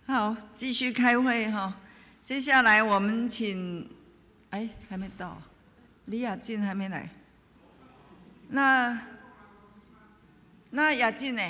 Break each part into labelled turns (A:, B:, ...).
A: 好，继续开会哈。接下来我们请，还没到，李雅静还没来。那雅静呢？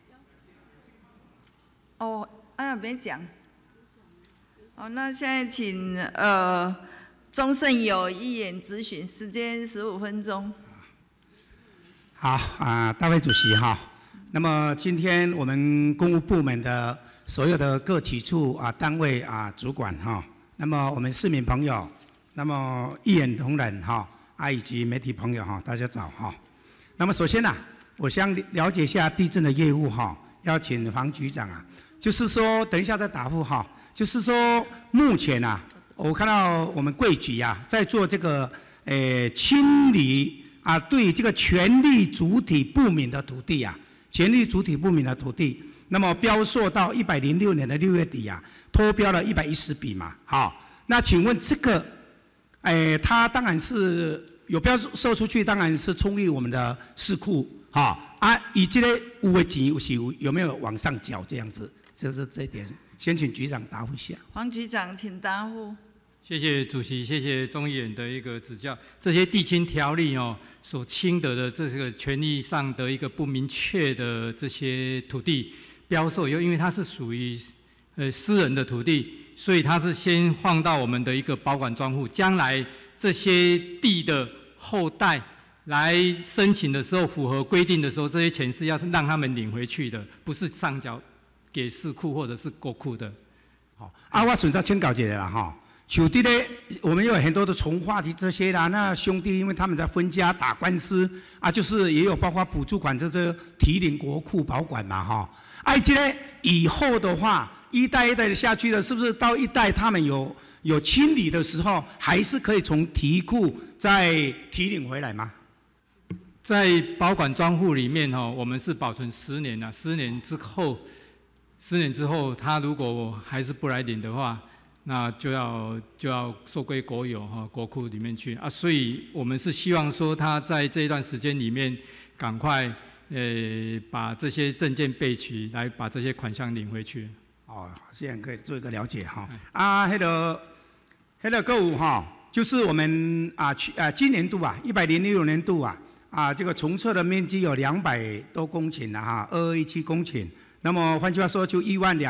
A: 哦，没讲。哦，那现在请钟胜友议员质询，时间15分钟。
B: 好大会主席哈。那么今天我们公务部门的所有的各局处单位主管哈，那么我们市民朋友，那么议员同仁哈以及媒体朋友哈，大家早哈。那么首先我想了解一下地震的业务哈，要请黄局长就是说等一下再答复哈，就是说目前我看到我们贵局在做这个清理对这个权利主体不明的土地权利主体不明的土地，那么标售到106年的6月底脱标了110笔嘛，好，那请问这个，它当然是有标售出去，当然是充裕我们的市库，以这个有的钱有没有往上缴这样子？就是这一点，先请局长答复一下。
A: 黄局长，请答复。
C: 谢谢主席，谢谢钟议员的一个指教。这些地侵条例所侵得的这个权利上的一个不明确的这些土地标售以后，因为它是属于私人的土地，所以它是先放到我们的一个保管专户，将来这些地的后代来申请的时候，符合规定的时候，这些钱是要让他们领回去的，不是上缴给市库或者是国库的。
B: 好，我顺便请教一下啦哈。像的咧，我们有很多的从化的这些啦，那兄弟因为他们在分家打官司就是也有包括补助款，这提领国库保管嘛哈。这个以后的话，一代一代的下去了，是不是到一代他们有清理的时候，还是可以从提库再提领回来吗？
C: 在保管专户里面我们是保存10年10年之后，他如果还是不来领的话，那就要收归国有国库里面去所以我们是希望说他在这一段时间里面赶快把这些证件备齐，来把这些款项领回去。
B: 这样可以做一个了解哈。那个购物就是我们今年度106年度这个重测的面积有200多公顷2217公顷。那么换句话说，就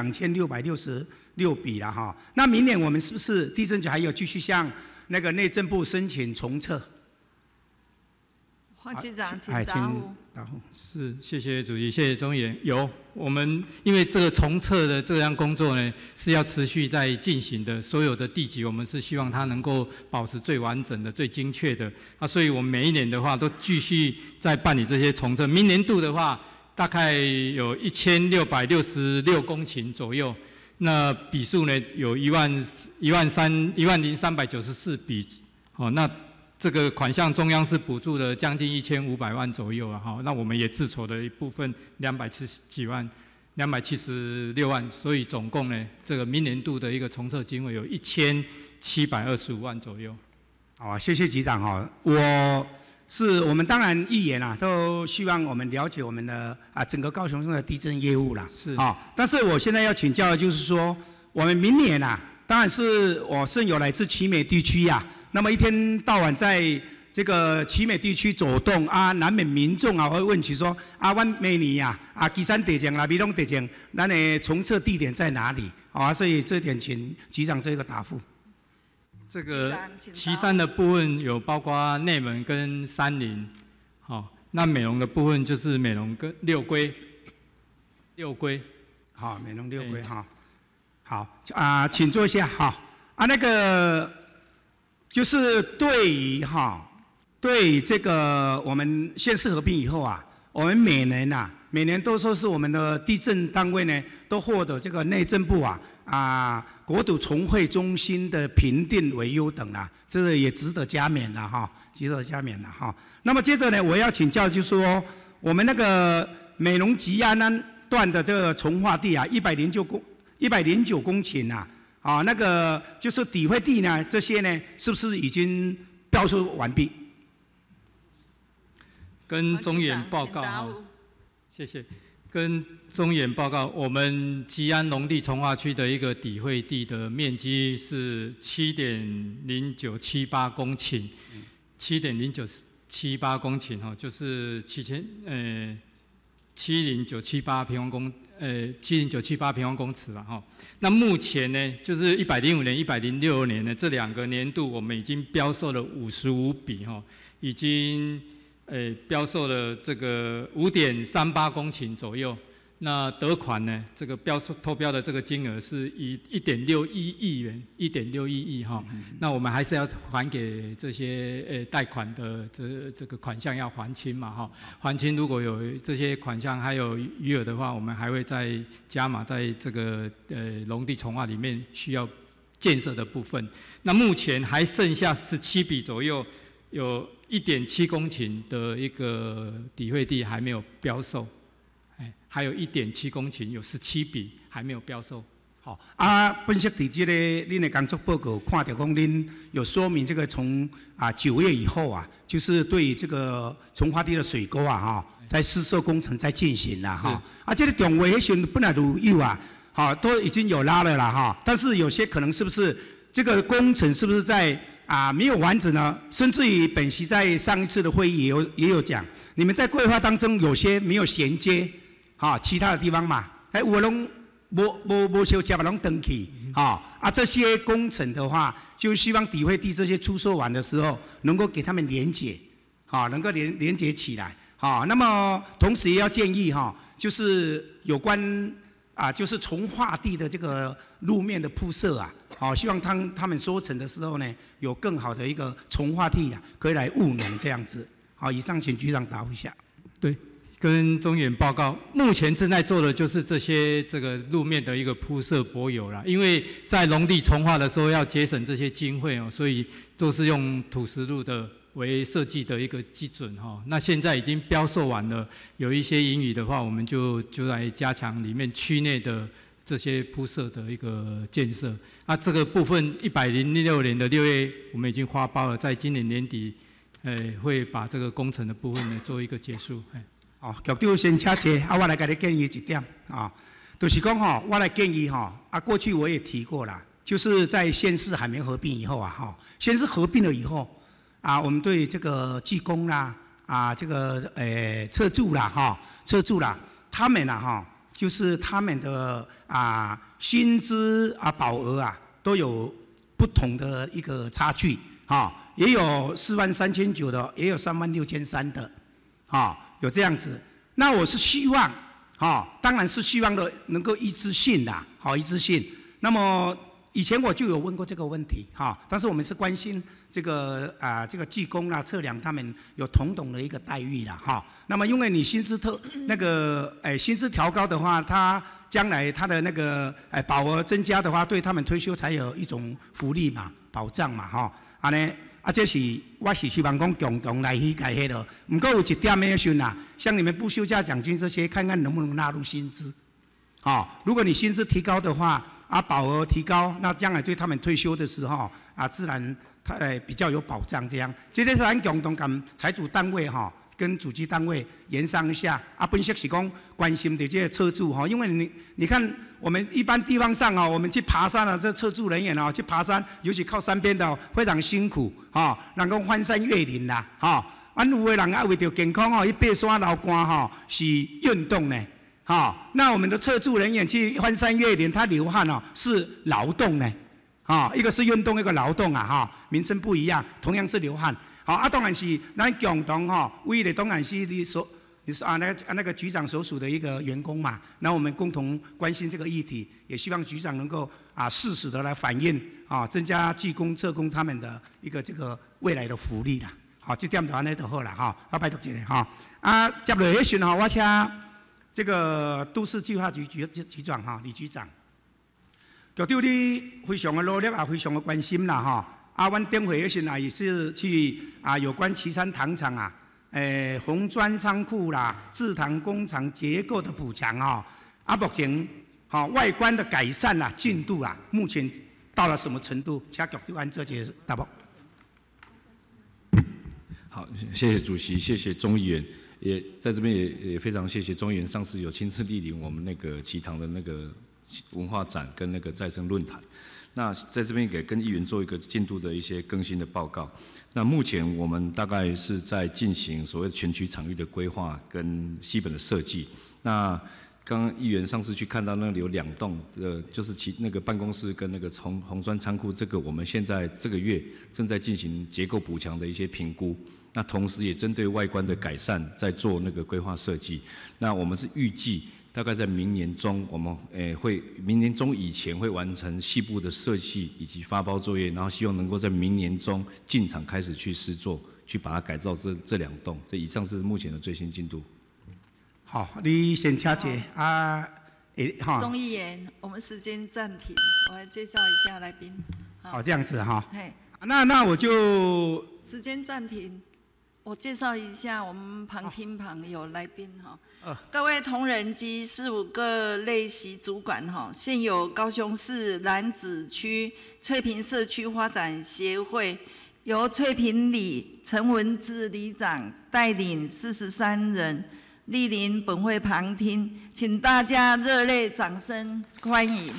B: 12666笔了哈。那明年我们是不是地震局还有继续向那个内政部申请重测？
A: 黄局长，请答复。
C: 是，谢谢主席，谢谢钟议员。有，我们因为这个重测的这项工作呢是要持续在进行的，所有的地籍我们是希望它能够保持最完整的、最精确的所以我们每一年的话都继续在办理这些重测。明年度的话，大概有1666公顷左右，那笔数呢有10394笔，那这个款项中央是补助了将近1500万左右那我们也自筹了一部分276万，所以总共呢这个明年度的一个重测金额有1725万左右。
B: 好谢谢局长我们当然议员都希望我们了解我们的整个高雄市的地震业务啦。
C: 是
B: 但是我现在要请教的就是说，我们明年当然是我甚有来自奇美地区那么一天到晚在这个奇美地区走动难免民众会问起说阮每年基山地震啦、美浓地震，咱的重测地点在哪里所以这点请局长做一个答复。
C: 这个旗山的部分有包括内门跟山林，那美浓的部分就是美浓跟六龟，
B: 美浓六龟好请坐一下那个就是对于这个我们县市合并以后我们每年都说是我们的地震单位呢都获得这个内政部国土重绘中心的评定为优等这个也值得加冕值得加冕那么接着呢，我要请教就是说，我们那个美浓吉安段的这个重划地109公顷那个就是底会地呢，这些呢是不是已经标售完毕？
C: 跟中原报告谢谢。 跟中原报告，我们吉安农地重划区的一个底会地的面积是7.0978公顷，7.0978公顷哈，就是70978平方公尺了哈。那目前呢，就是105年、106年呢这2个年度，我们已经标售了55笔哈，已经标售了这个5.38公顷左右。那得款呢，这个投标的这个金额是以1.61亿元，1.61亿哈。那我们还是要还给这些贷款的这个款项要还清嘛哈。还清如果有这些款项还有余额的话，我们还会再加码在这个农地重划里面需要建设的部分。那目前还剩下17笔左右，有1.7公顷的一个底会地还没有标售。还有1.7公顷，有17笔还没有标售。
B: 好分析伫这个恁的工作报告，看到讲恁有说明这个从9月以后就是对这个从化地的水沟在施设工程在进行啦这个中卫迄本来就有都已经有拉了啦但是有些可能是不是这个工程是不是在没有完整呢？甚至于本席在上一次的会议也有讲，你们在规划当中有些没有衔接。其他的地方嘛，有的拢无修接，拢登去，这些工程的话，就希望底会地这些出售完的时候，能够给他们连结，能够连结起来，那么同时也要建议就是有关就是从化地的这个路面的铺设希望他们收成的时候呢，有更好的一个从化地可以来务农这样子。好，以上请局长答复一下。
C: 对。跟中原报告，目前正在做的就是这个路面的一个铺设柏油啦。因为在农地重划的时候要节省这些经费所以都是用土石路的为设计的一个基准那现在已经标售完了，有一些盈余的话，我们就来加强里面区内的这些铺设的一个建设。这个部分106年的6月我们已经发包了，在今年年底会把这个工程的部分呢做一个结束。
B: 局长先请坐，我来给你建议一点就是讲我来建议过去我也提过啦，就是在县市还没合并以后县市合并了以后我们对这个技工啦这个测注啦他们就是他们的薪资保额都有不同的一个差距也有43900的，也有36300的有这样子。那我是希望当然是希望的能够一致性啦一致性。那么以前我就有问过这个问题但是我们是关心这个技工测量他们有同等的一个待遇啦那么因为你薪资薪资调高的话，他将来他的那个保额增加的话，对他们退休才有一种福利嘛，保障嘛这是我是希望讲共同来去改迄落。不过有一点的时候像你们不休假奖金这些，看看能不能纳入薪资。如果你薪资提高的话，保额提高，那将来对他们退休的时候自然比较有保障。这样，这个是咱共同跟财主单位跟主机单位研商一下分析是讲关心的这些车主因为你看我们一般地方上我们去爬山这车主人员去爬山，尤其靠山边的非常辛苦人讲翻山越岭啦有的人为着健康去爬山流汗是运动呢那我们的测注人员去翻山越岭，他流汗是劳动呢一个是运动，一个劳动名称不一样，同样是流汗。当然是咱共同为了当然是你那个局长所属的一个员工嘛，那我们共同关心这个议题，也希望局长能够适时的来反映增加技工、测工他们的一个这个未来的福利啦。这点就安尼就好啦拜托一下接落来时我请这个都市计划局局长李局长，局长你非常的努力非常的关心啦阮顶会的时候也是去有关旗山糖厂红砖仓库啦、制糖工厂结构的补强目前外观的改善进度目前到了什么程度？请局长按这些答复。
D: 好，谢谢主席，谢谢钟议员。 也在这边也非常谢谢中研上次有亲自莅临我们那个奇堂的那个文化展跟那个再生论坛。那在这边也跟议员做一个进度的一些更新的报告。那目前我们大概是在进行所谓全区场域的规划跟基本的设计。那刚刚议员上次去看到那里有2栋，就是那个办公室跟那个红砖仓库，这个我们现在这个月正在进行结构补强的一些评估。那同时也针对外观的改善在做那个规划设计。那我们是预计大概在明年中，我们明年中以前会完成细部的设计以及发包作业，然后希望能够在明年中进场开始去施作，去把它改造这2栋。这以上是目前的最新进度。
B: 好，你先请解啊，
A: 钟议员，我们时间暂停，我来介绍一下来宾。
B: 好，这样子哈。
A: 嘿，
B: 那我就
A: 时间暂停，我介绍一下我们旁听旁有来宾哈。各位同仁及事务各类系主管哈，现有高雄市楠梓区翠屏社区发展协会由翠屏里陈文志里长带领43人莅临本会旁听，请大家热烈掌声欢迎。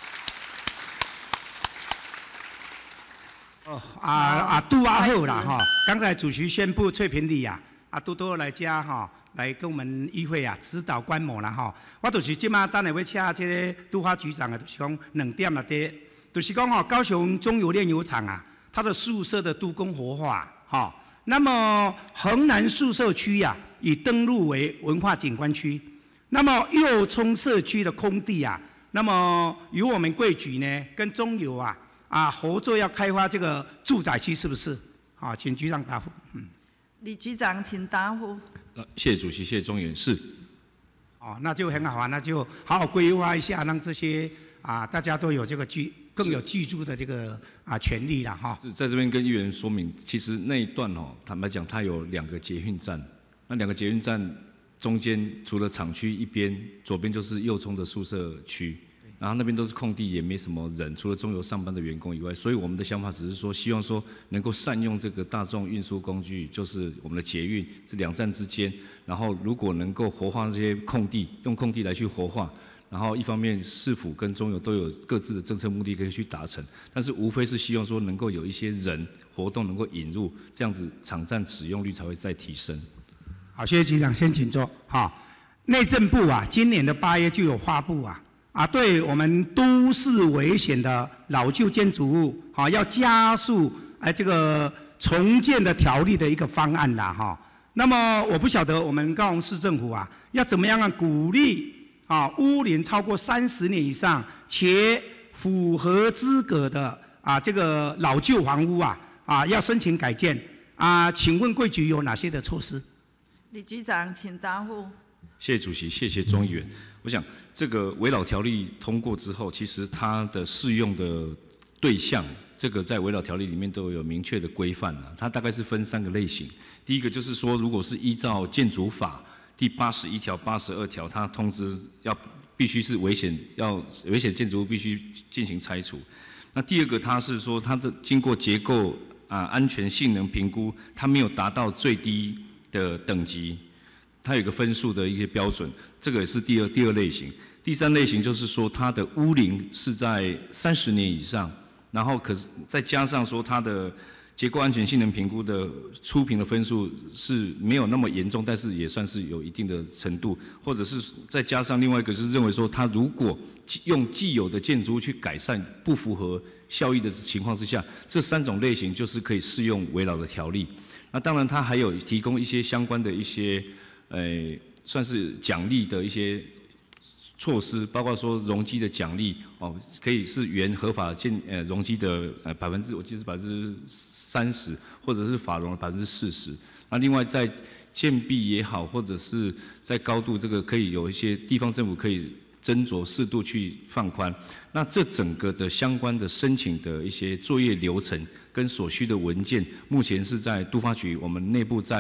B: 杜阿后啦哈，刚才主席宣布翠屏里杜多来家哈，来跟我们议会指导观摩啦哈。我就是即马等下要请这个都发局长就是讲2点啦的，就是讲高雄中油炼油厂它的宿舍的都更活化那么横南宿舍区已登录为文化景观区。那么右冲社区的空地那么由我们贵局呢跟中油合作要开发这个住宅区，是不是？好，请局长答复。
A: 李局长，请答复。
D: 谢谢主席，谢谢中研。是。
B: 那就很好那就好好规划一下，让这些大家都有这个更有居住的这个权利了哈。
D: 在这边跟议员说明，其实那一段坦白讲，它有2个捷运站，那2个捷运站中间除了厂区一边，左边就是右冲的宿舍区。然后那边都是空地，也没什么人，除了中油上班的员工以外，所以我们的想法只是说，希望说能够善用这个大众运输工具，就是我们的捷运这2站之间，然后如果能够活化这些空地，用空地来去活化，然后一方面市府跟中油都有各自的政策目的可以去达成，但是无非是希望说能够有一些人活动能够引入，这样子场站使用率才会再提升。
B: 好，谢谢局长，先请坐。内政部今年的8月就有发布对我们都市危险的老旧建筑物要加速这个重建的条例的一个方案啦那么我不晓得我们高雄市政府要怎么样鼓励屋龄超过30年以上且符合资格的这个老旧房屋要申请改建请问贵局有哪些的措施？
A: 李局长，请答复。
D: 谢谢主席，谢谢钟议员。我想这个危老条例通过之后，其实它的适用的对象，这个在危老条例里面都有明确的规范它大概是分3个类型。第一个就是说，如果是依照建筑法第81条、82条，它通知必须是危险建筑物必须进行拆除。那第二个，它是说它的经过结构安全性能评估，它没有达到最低的等级。它有一个分数的一些标准，这个也是第二类型。第3类型就是说，它的屋龄是在30年以上，然后可是再加上说它的结构安全性能评估的初评的分数是没有那么严重，但是也算是有一定的程度，或者是再加上另外一个就是认为说，它如果用既有的建筑物去改善不符合效益的情况之下，这3种类型就是可以适用危老的条例。那当然，它还有提供一些相关的一些算是奖励的一些措施，包括说容积的奖励可以是原合法容积的我记得是30%，或者是法容的40%。那另外在建壁也好，或者是在高度这个可以有一些地方政府可以斟酌适度去放宽。那这整个的相关的申请的一些作业流程跟所需的文件，目前是在都发局我们内部在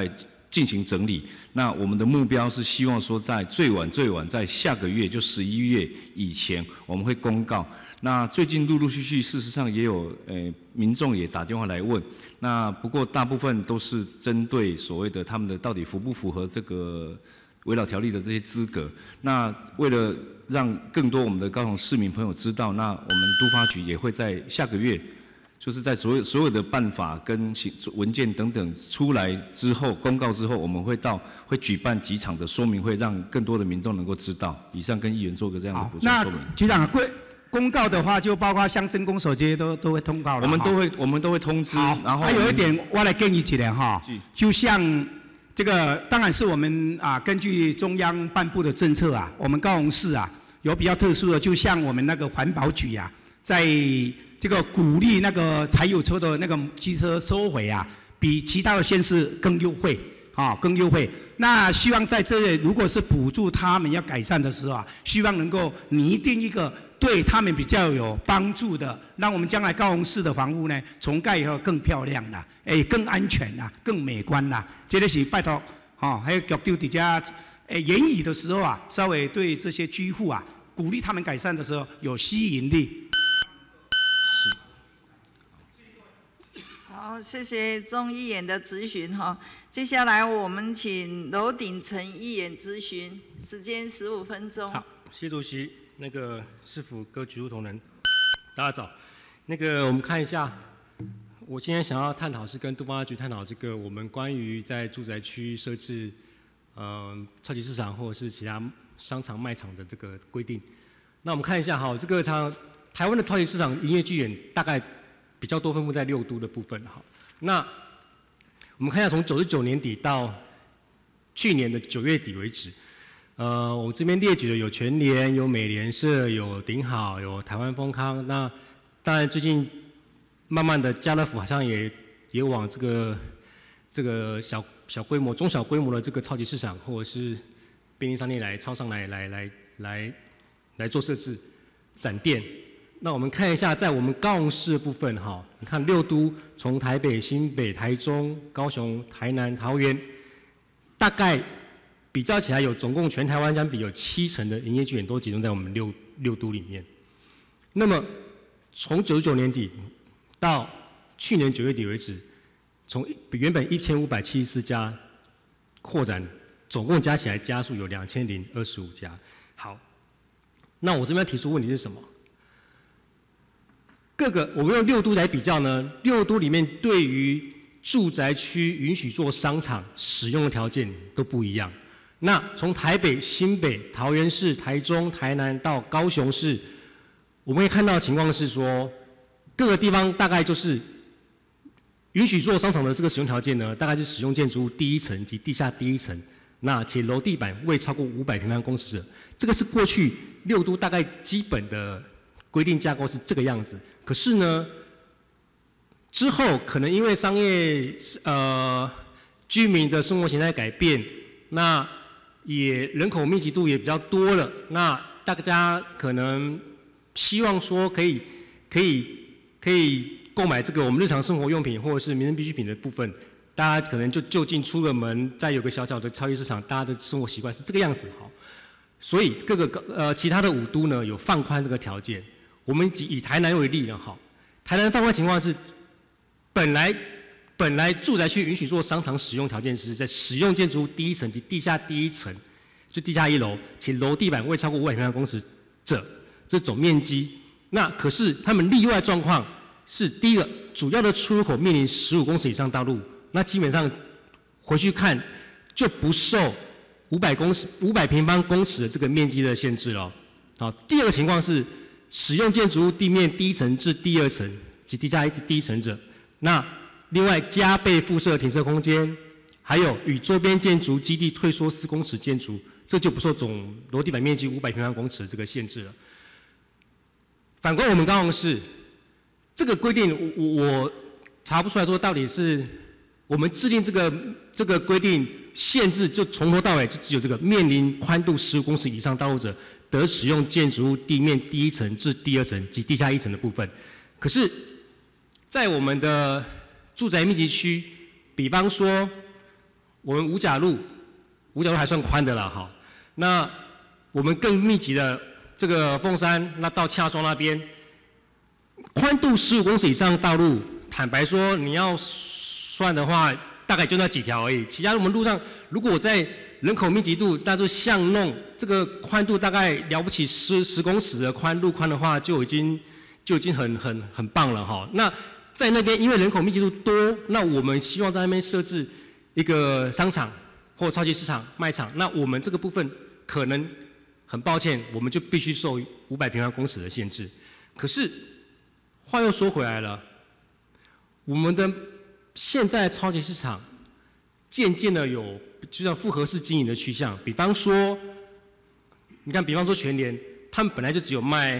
D: 进行整理。那我们的目标是希望说，在最晚在下个月，就11月以前，我们会公告。那最近陆陆续续，事实上也有民众也打电话来问。那不过大部分都是针对所谓的他们的到底符不符合这个围绕条例的这些资格。那为了让更多我们的高雄市民朋友知道，那我们都发局也会在下个月。就是在所有的办法跟文件等等出来之后，公告之后，我们会举办几场的说明会，让更多的民众能够知道。以上跟议员做个这样的补充说明。
B: 那局长，公告的话，就包括像真公所这些都会通告了。
D: 我们都会通知。然后
B: 还有一点，我来建议一点哈，就像这个，当然是我们根据中央颁布的政策我们高雄市有比较特殊的，就像我们那个环保局在这个鼓励那个柴油车的那个机车收回比其他的县市更优惠更优惠。那希望在这里，如果是补助他们要改善的时候希望能够拟定一个对他们比较有帮助的，让我们将来高雄市的房屋呢，重盖以后更漂亮啦，更安全啦，更美观啦。这个是拜托还有局长底下言语的时候稍微对这些居户鼓励他们改善的时候有吸引力。
A: 好，谢谢钟议员的质询接下来我们请罗鼎成议员质询，时间15分钟。
E: 好，谢主席，市府各局处同仁，大家早。我们看一下，我今天想要探讨是跟都发局探讨这个我们关于在住宅区设置超级市场或者是其他商场卖场的这个规定。那我们看一下这个台湾的超级市场营业据点大概比较多分布在6都的部分那我们看一下从99年底到去年的9月底为止，我这边列举的有全联、有美联社、有顶好、有台湾丰康。那当然最近慢慢的家乐福好像也往这个小规模、中小规模的这个超级市场或者是便利商店超商来做设置展店。那我们看一下，在我们高雄市的部分你看6都从台北、新北、台中、高雄、台南、桃园，大概比较起来总共全台湾相比有70%的营业据点都集中在我们六都里面。那么从99年底到去年9月底为止，从原本1574家扩展，总共加起来家数有2025家。好，那我这边提出问题是什么？我们用6都来比较呢，6都里面对于住宅区允许做商场使用的条件都不一样。那从台北、新北、桃园市、台中、台南到高雄市，我们会看到的情况是说，各个地方大概就是允许做商场的这个使用条件呢，大概是使用建筑物第1层及地下第1层，那且楼地板未超过500平方公尺者，这个是过去6都大概基本的规定架构是这个样子。可是呢，之后可能因为商业居民的生活形态改变，那也人口密集度也比较多了，那大家可能希望说可以购买这个我们日常生活用品或者是民生必需品的部分，大家可能就近出个门，再有个小小的超级市场，大家的生活习惯是这个样子所以其他的5都呢有放宽这个条件。我们以台南为例呢，台南的放宽情况是，本来住宅区允许做商场使用条件是在使用建筑物第1层及地下第1层，就地下1楼，且楼地板未超过500平方公尺者，这总面积。那可是他们例外状况是，第一个，主要的出入口面临15公尺以上道路，那基本上回去看就不受500平方公尺的这个面积的限制了。好，第二个情况是，使用建筑物地面第1层至第2层及地下第1层者，那另外加倍附设停车空间，还有与周边建筑基地退缩4公尺建筑，这就不受总楼地板面积500平方公尺这个限制了。反观我们高雄市，这个规定我查不出来说到底是我们制定这个规定限制，就从头到尾就只有这个面临宽度15公尺以上道路者，得使用建筑物地面第1层至第2层及地下1层的部分。可是，在我们的住宅密集区，比方说我们五甲路还算宽的啦，哈。那我们更密集的这个凤山，那到洽双那边，宽度15公尺以上的道路，坦白说，你要算的话，大概就那几条而已。其他我们路上，如果我在人口密集度，大家巷弄这个宽度大概了不起10公尺的路宽的话，就已经很棒了哈。那在那边因为人口密集度多，那我们希望在那边设置一个商场或超级市场卖场，那我们这个部分可能很抱歉，我们就必须受500平方公尺的限制。可是话又说回来了，我们的现在超级市场渐渐的有就像复合式经营的趋向，比方说全联，他们本来就只有卖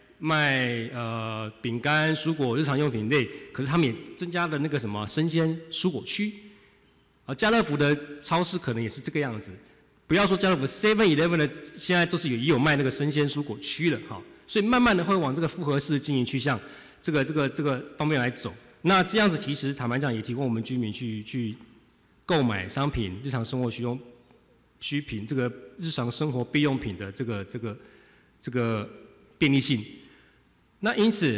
E: 饼干、蔬果、日常用品类，可是他们也增加了那个什么生鲜蔬果区。家乐福的超市可能也是这个样子，不要说家乐福 ，7-Eleven 的现在都是也有卖那个生鲜蔬果区了哈，所以慢慢的会往这个复合式经营趋向这个方面来走。那这样子其实坦白讲也提供我们居民去购买商品、日常生活需品这个日常生活必用品的这个便利性。那因此，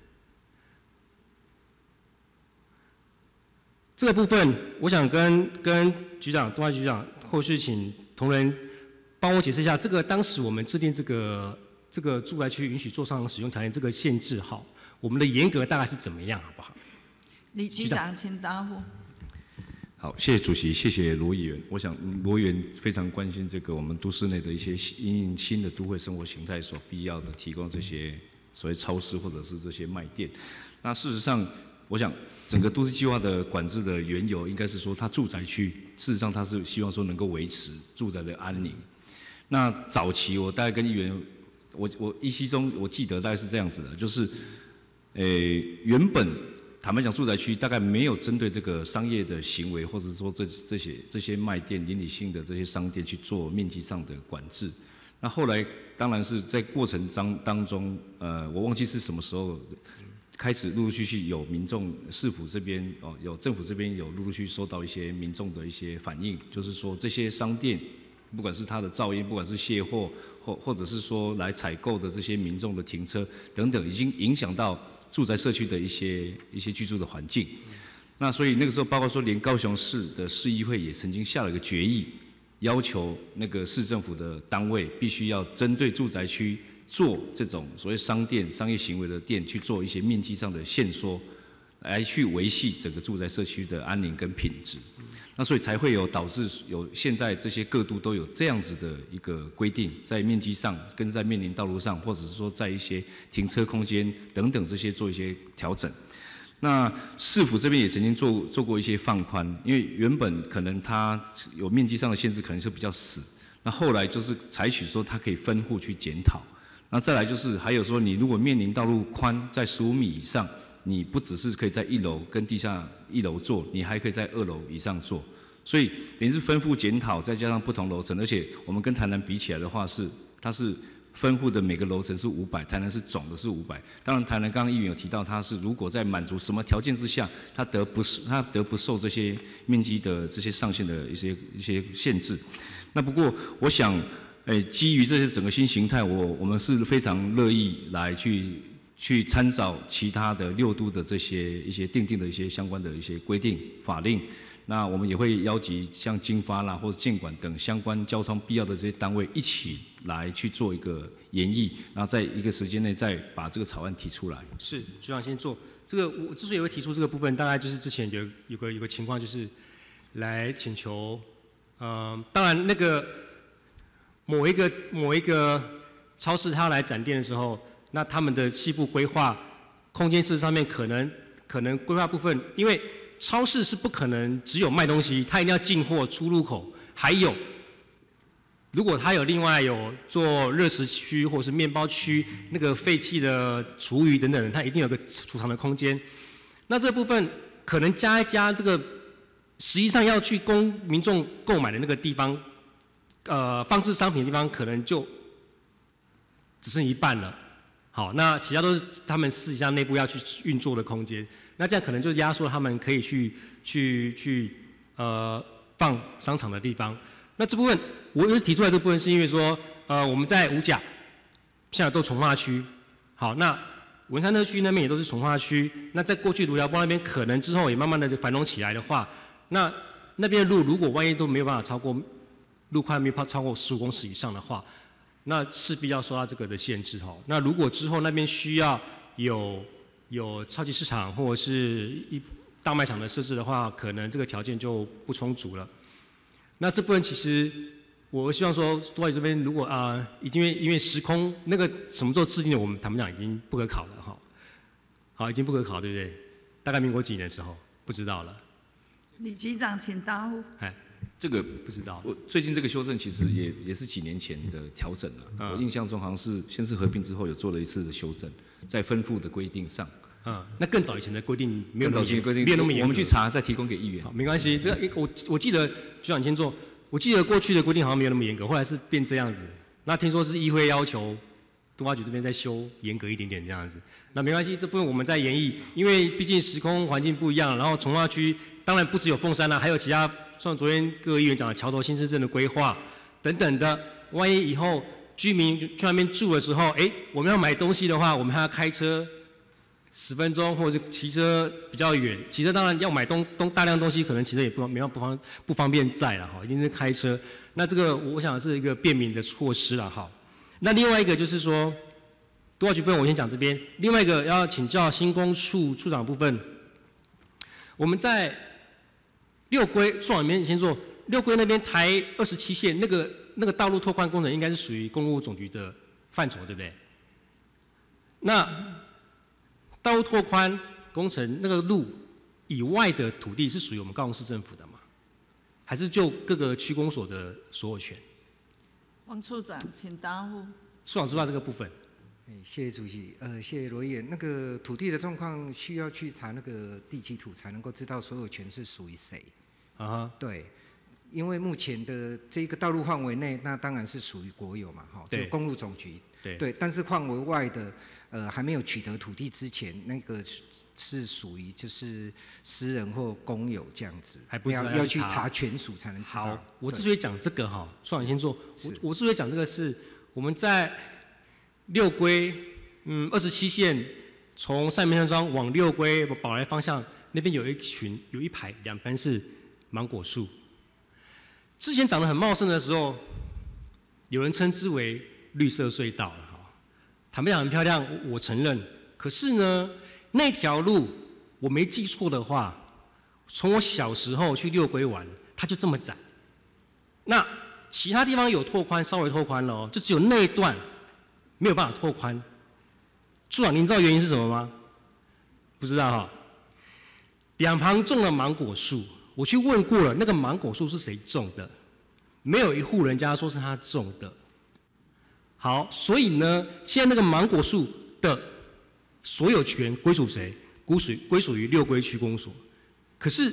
E: 这个部分我想跟局长、东海局长后续请同仁帮我解释一下，这个当时我们制定这个住宅区允许做商场使用条件这个限制，好，我们的严格大概是怎么样，好不好？
A: 李局长，请答复。
D: 好，谢谢主席，谢谢罗议员。我想罗议员非常关心这个我们都市内的一些因应新的都会生活形态所必要的提供这些所谓超市或者是这些卖店。那事实上，我想整个都市计划的管制的缘由，应该是说它住宅区，事实上它是希望说能够维持住宅的安宁。那早期我大概跟议员，我依稀中我记得大概是这样子的，就是，原本坦白讲，住宅区大概没有针对这个商业的行为，或者说这些卖店、邻里性的这些商店去做面积上的管制。那后来当然是在过程当中，我忘记是什么时候开始陆陆续续有民众市府这边有政府这边有陆陆续续收到一些民众的一些反应，就是说这些商店，不管是它的噪音，不管是卸货，或者是说来采购的这些民众的停车等等，已经影响到住宅社区的一些居住的环境。那所以那个时候，包括说连高雄市的市议会也曾经下了一个决议，要求那个市政府的单位必须要针对住宅区做这种所谓商业行为的店去做一些面积上的限缩，来去维系整个住宅社区的安宁跟品质。那所以才会有导致有现在这些各都都有这样子的一个规定，在面积上跟在面临道路上，或者是说在一些停车空间等等这些做一些调整。那市府这边也曾经做过一些放宽，因为原本可能它有面积上的限制，可能是比较死。那后来就是采取说它可以分户去检讨。那再来就是还有说，你如果面临道路宽在15米以上，你不只是可以在1楼跟地下1楼做，你还可以在2楼以上做。所以等于是分户检讨，再加上不同楼层，而且我们跟台南比起来的话它是分户的每个楼层是500，台南是总的是500。当然台南刚刚议员有提到，它是如果在满足什么条件之下，它得不受这些面积的这些上限的一些限制。那不过我想，基于这些整个新形态，我们是非常乐意来去参照其他的6都的这些一些订定的一些相关的一些规定法令。那我们也会邀集像经发啦或者建管等相关交通必要的这些单位一起来去做一个研议，然后在一个时间内再把这个草案提出来。
E: 是，局长先做这个。我之所以会提出这个部分，大概就是之前有个情况，就是来请求，当然那个某一个超市他来展店的时候，那他们的细部规划空间设置上面可能规划部分，因为超市是不可能只有卖东西，它一定要进货、出入口，还有，如果它有另外有做热食区或是面包区，那个废弃的厨余等等，它一定有个储藏的空间。那这部分可能加一加，这个实际上要去供民众购买的那个地方，放置商品的地方可能就只剩一半了。好，那其他都是他们私底下内部要去运作的空间。那这样可能就压缩他们可以去放商场的地方。那这部分我也是提出来这部分，是因为说，我们在五甲现在都重划区，好，那文山特区那边也都是重划区。那在过去卢寮波那边，可能之后也慢慢的繁荣起来的话，那边的路如果万一都没有办法超过路宽没有超过15公尺以上的话，那势必要受到这个的限制哈。那如果之后那边需要有超级市场或者是大卖场的设置的话，可能这个条件就不充足了。那这部分其实我希望说，多华语这边如果已经因为时空那个什么时候制定的，我们坦白讲已经不可考了哈。好，已经不可考，对不对？大概民国几年的时候，不知道了。
A: 李局长，请答复。
D: 这个
E: 不知道。
D: 我最近这个修正其实也是几年前的调整了。我印象中好像是先是合并之后有做了一次的修正，在分付的规定上。
E: 那更早以前的规定没有那么严格，
D: 我们去查再提供给议员。
E: 好，没关系。我记得局长先做，我记得过去的规定好像没有那么严格，后来是变这样子。那听说是议会要求都发局这边再修严格一点点这样子。那没关系，这部分我们在研议，因为毕竟时空环境不一样，然后重划区当然不只有凤山啦，还有其他像昨天各个议员讲的桥头新市镇的规划等等的。万一以后居民去那边住的时候，我们要买东西的话，我们还要开车10分钟，或者是骑车比较远。骑车当然要买大量东西，可能骑车也不方便载了哈，一定是开车。那这个我想是一个便民的措施了哈。那另外一个就是说，都化局部分我先讲这边。另外一个要请教新工处处长部分，我们在六龟处长里面先说，六龟那边台27线那个道路拓宽工程应该是属于公路总局的范畴，对不对？那道路拓宽工程那个路以外的土地是属于我们高雄市政府的吗？还是就各个区公所的所有权？
A: 王处长，请答复。
E: 处长知道这个部分。
F: 谢谢主席。谢谢罗议员。那个土地的状况需要去查那个地基图，才能够知道所有权是属于谁。对。因为目前的这个道路范围内，那当然是属于国有嘛，就公路总局。对。但是范围外的，还没有取得土地之前，那个是属于就是私人或公有这样子，
E: 还不
F: 要去查权属才能知道。
E: 好，我之所以讲这个哈，处长先做。我之所以讲这个是，我们在六龟27线从上面山庄往六龟宝来方向，那边有一排2盆是芒果树。之前长得很茂盛的时候，有人称之为绿色隧道了哈。坦白讲很漂亮，我承认。可是呢，那条路我没记错的话，从我小时候去六龟玩，它就这么窄。那其他地方有拓宽，稍微拓宽了哦，就只有那一段没有办法拓宽。处长，您知道原因是什么吗？不知道哈。两旁种了芒果树。我去问过了，那个芒果树是谁种的？没有一户人家说是他种的。好，所以呢，现在那个芒果树的所有权归属谁？归属于六龟区公所。可是，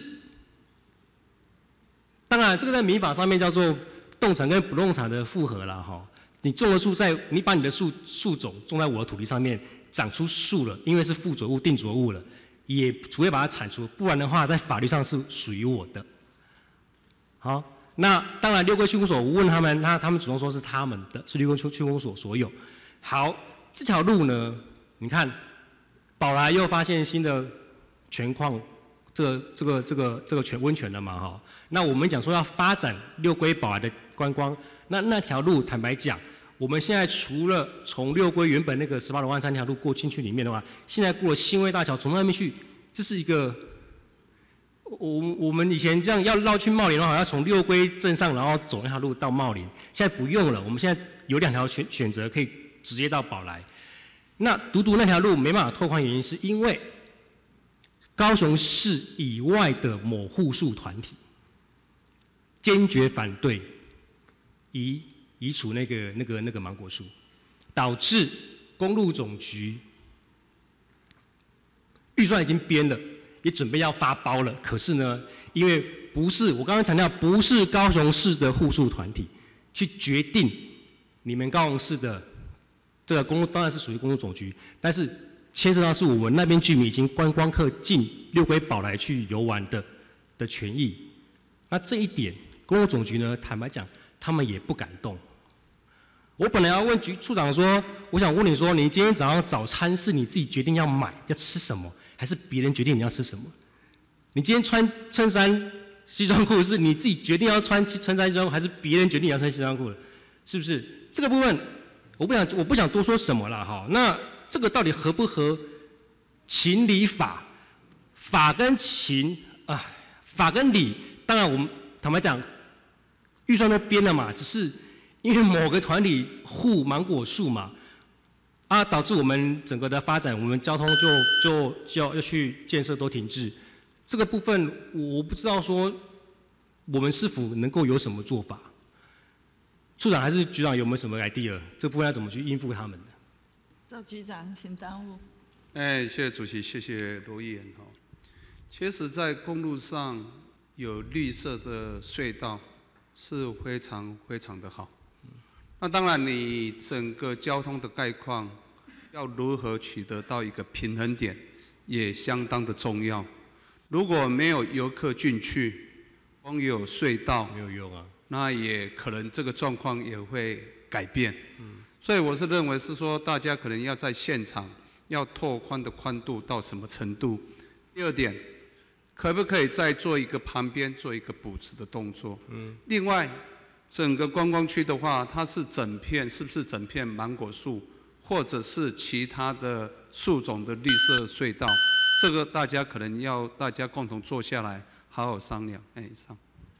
E: 当然这个在民法上面叫做动产跟不动产的复合啦哈。你种的树你把你的树种种在我的土地上面，长出树了，因为是附着物、定着物了。也除非把它铲除，不然的话，在法律上是属于我的。好，那当然六龟区公所，我问他们，他们主动说是他们的，是六龟区公所所有。好，这条路呢，你看，宝来又发现新的泉矿，这个温泉了嘛哈。那我们讲说要发展六龟宝来的观光，那条路坦白讲。我们现在除了从六龟原本那个18楼湾3条路过进去里面的话，现在过了新威大桥，从那边去，这是一个，我们以前这样要绕去茂林的话，要从六龟镇上，然后走那条路到茂林，现在不用了。我们现在有2条选择，可以直接到宝来。那独那条路没办法拓宽，原因是因为高雄市以外的某户数团体坚决反对移除那个芒果树，导致公路总局预算已经编了，也准备要发包了。可是呢，因为不是我刚刚强调，不是高雄市的户数团体去决定你们高雄市的这个公路，当然是属于公路总局，但是牵涉到是我们那边居民已经观光客进六龟宝来去游玩的权益， 那这一点，公路总局呢，坦白讲，他们也不敢动。我本来要问局处长说，我想问你说，你今天早上早餐是你自己决定要买要吃什么，还是别人决定你要吃什么？你今天穿衬衫、西装裤是你自己决定要穿衬衫、西装裤，还是别人决定你要穿西装裤的？是不是？这个部分我不想多说什么了哈。那这个到底合不合情理法？法跟情啊，法跟理，当然我们坦白讲，预算都编了嘛，只是因为某个团体护芒果树嘛，导致我们整个的发展，我们交通就要去建设都停滞。这个部分我不知道说我们是否能够有什么做法。处长还是局长有没有什么 idea？ 这部分要怎么去应付他们的？
A: 赵局长，请答复。
G: 谢谢主席，谢谢罗议员哈。其实，在公路上有绿色的隧道是非常非常的好。那当然，你整个交通的概况要如何取得到一个平衡点，也相当的重要。如果没有游客进去，光有隧道
E: 没有用啊。
G: 那也可能这个状况也会改变。所以我是认为是说，大家可能要在现场要拓宽的宽度到什么程度。第二点，可不可以再做一个旁边做一个补植的动作？另外，整个观光区的话，它是是不是整片芒果树，或者是其他的树种的绿色隧道？这个大家可能要大家共同坐下来好好商量。上。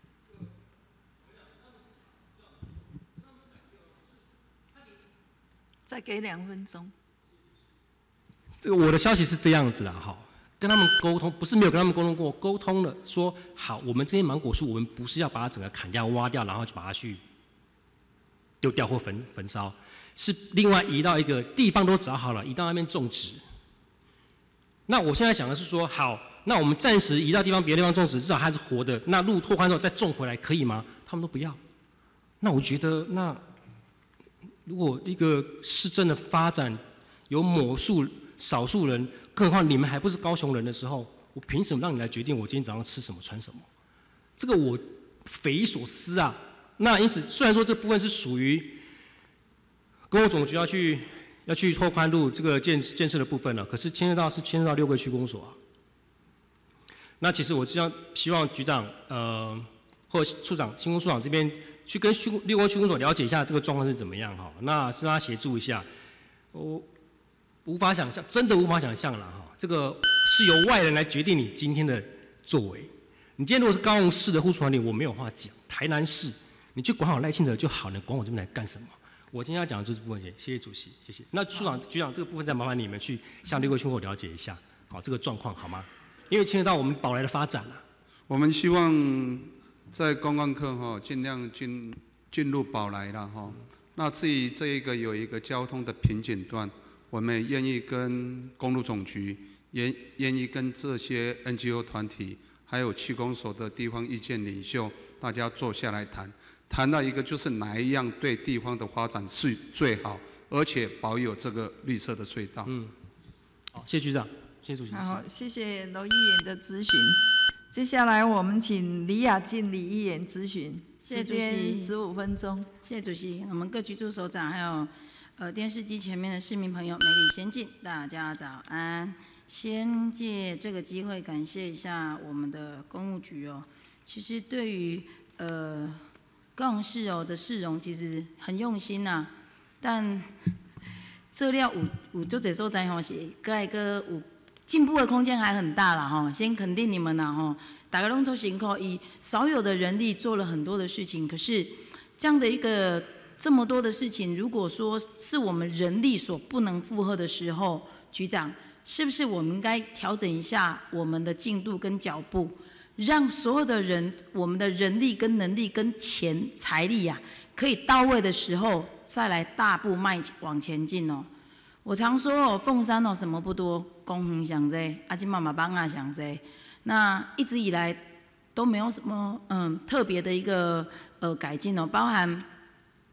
A: 再给2分钟。
E: 这个我的消息是这样子啦，哈，跟他们沟通，不是没有跟他们沟通过，沟通了，说好，我们这些芒果树，我们不是要把它整个砍掉、挖掉，然后就把它去丢掉或焚烧，是另外移到一个地方都找好了，移到那边种植。那我现在想的是说，好，那我们暂时移到别的地方种植，至少它是活的，那路拓宽之后再种回来可以吗？他们都不要。那我觉得如果一个市政的发展有少数人，更何况你们还不是高雄人的时候，我凭什么让你来决定我今天早上吃什么穿什么？这个我匪夷所思啊！那因此，虽然说这部分是属于公路总局要去拓宽路这个建设的部分了，可是牵涉到6个区公所啊。那其实我希望局长或处长、新工处长这边。去跟6个区公所了解一下这个状况是怎么样哈，那是他协助一下，我无法想象，真的无法想象了哈，这个是由外人来决定你今天的作为。你今天如果是高雄市的护树团体，我没有话讲；台南市，你就管好赖清德就好，你管我这边来干什么？我今天要讲的就是部分，谢谢主席，谢谢。那处长、局长这个部分再麻烦你们去向6个区公所了解一下，好这个状况好吗？因为牵涉到我们宝来的发展了。
G: 我们希望。在观光客尽量进入宝来了哈。那至于这一个有一个交通的瓶颈段，我们也愿意跟公路总局，也愿意跟这些 NGO 团体，还有区公所的地方意见领袖，大家坐下来谈到一个就是哪一样对地方的发展是最好，而且保有这个绿色的隧道。
E: 好，谢谢局长，谢谢主席。
A: 好，谢谢罗议员的咨询。接下来我们请李雅静李议员咨询，
H: 谢谢主席
A: 15分钟。
H: 谢谢主席，我们各局处首长还有电视机前面的市民朋友，美礼先进，大家早安。先借这个机会感谢一下我们的公务局哦。其实对于高雄市的市容其实很用心呐，但这料有足侪所在吼是个有。进步的空间还很大啦哈，先肯定你们啦哈，大家拢做辛苦，以少有的人力做了很多的事情，可是这样的一个这么多的事情，如果说是我们人力所不能负荷的时候，局长是不是我们应该调整一下我们的进度跟脚步，让所有的人我们的人力跟能力跟财力啊可以到位的时候，再来大步往前进哦。我常说凤山什么不多，公园上多，今嘛帮啊上多。那一直以来都没有什么特别的一个改进哦，包含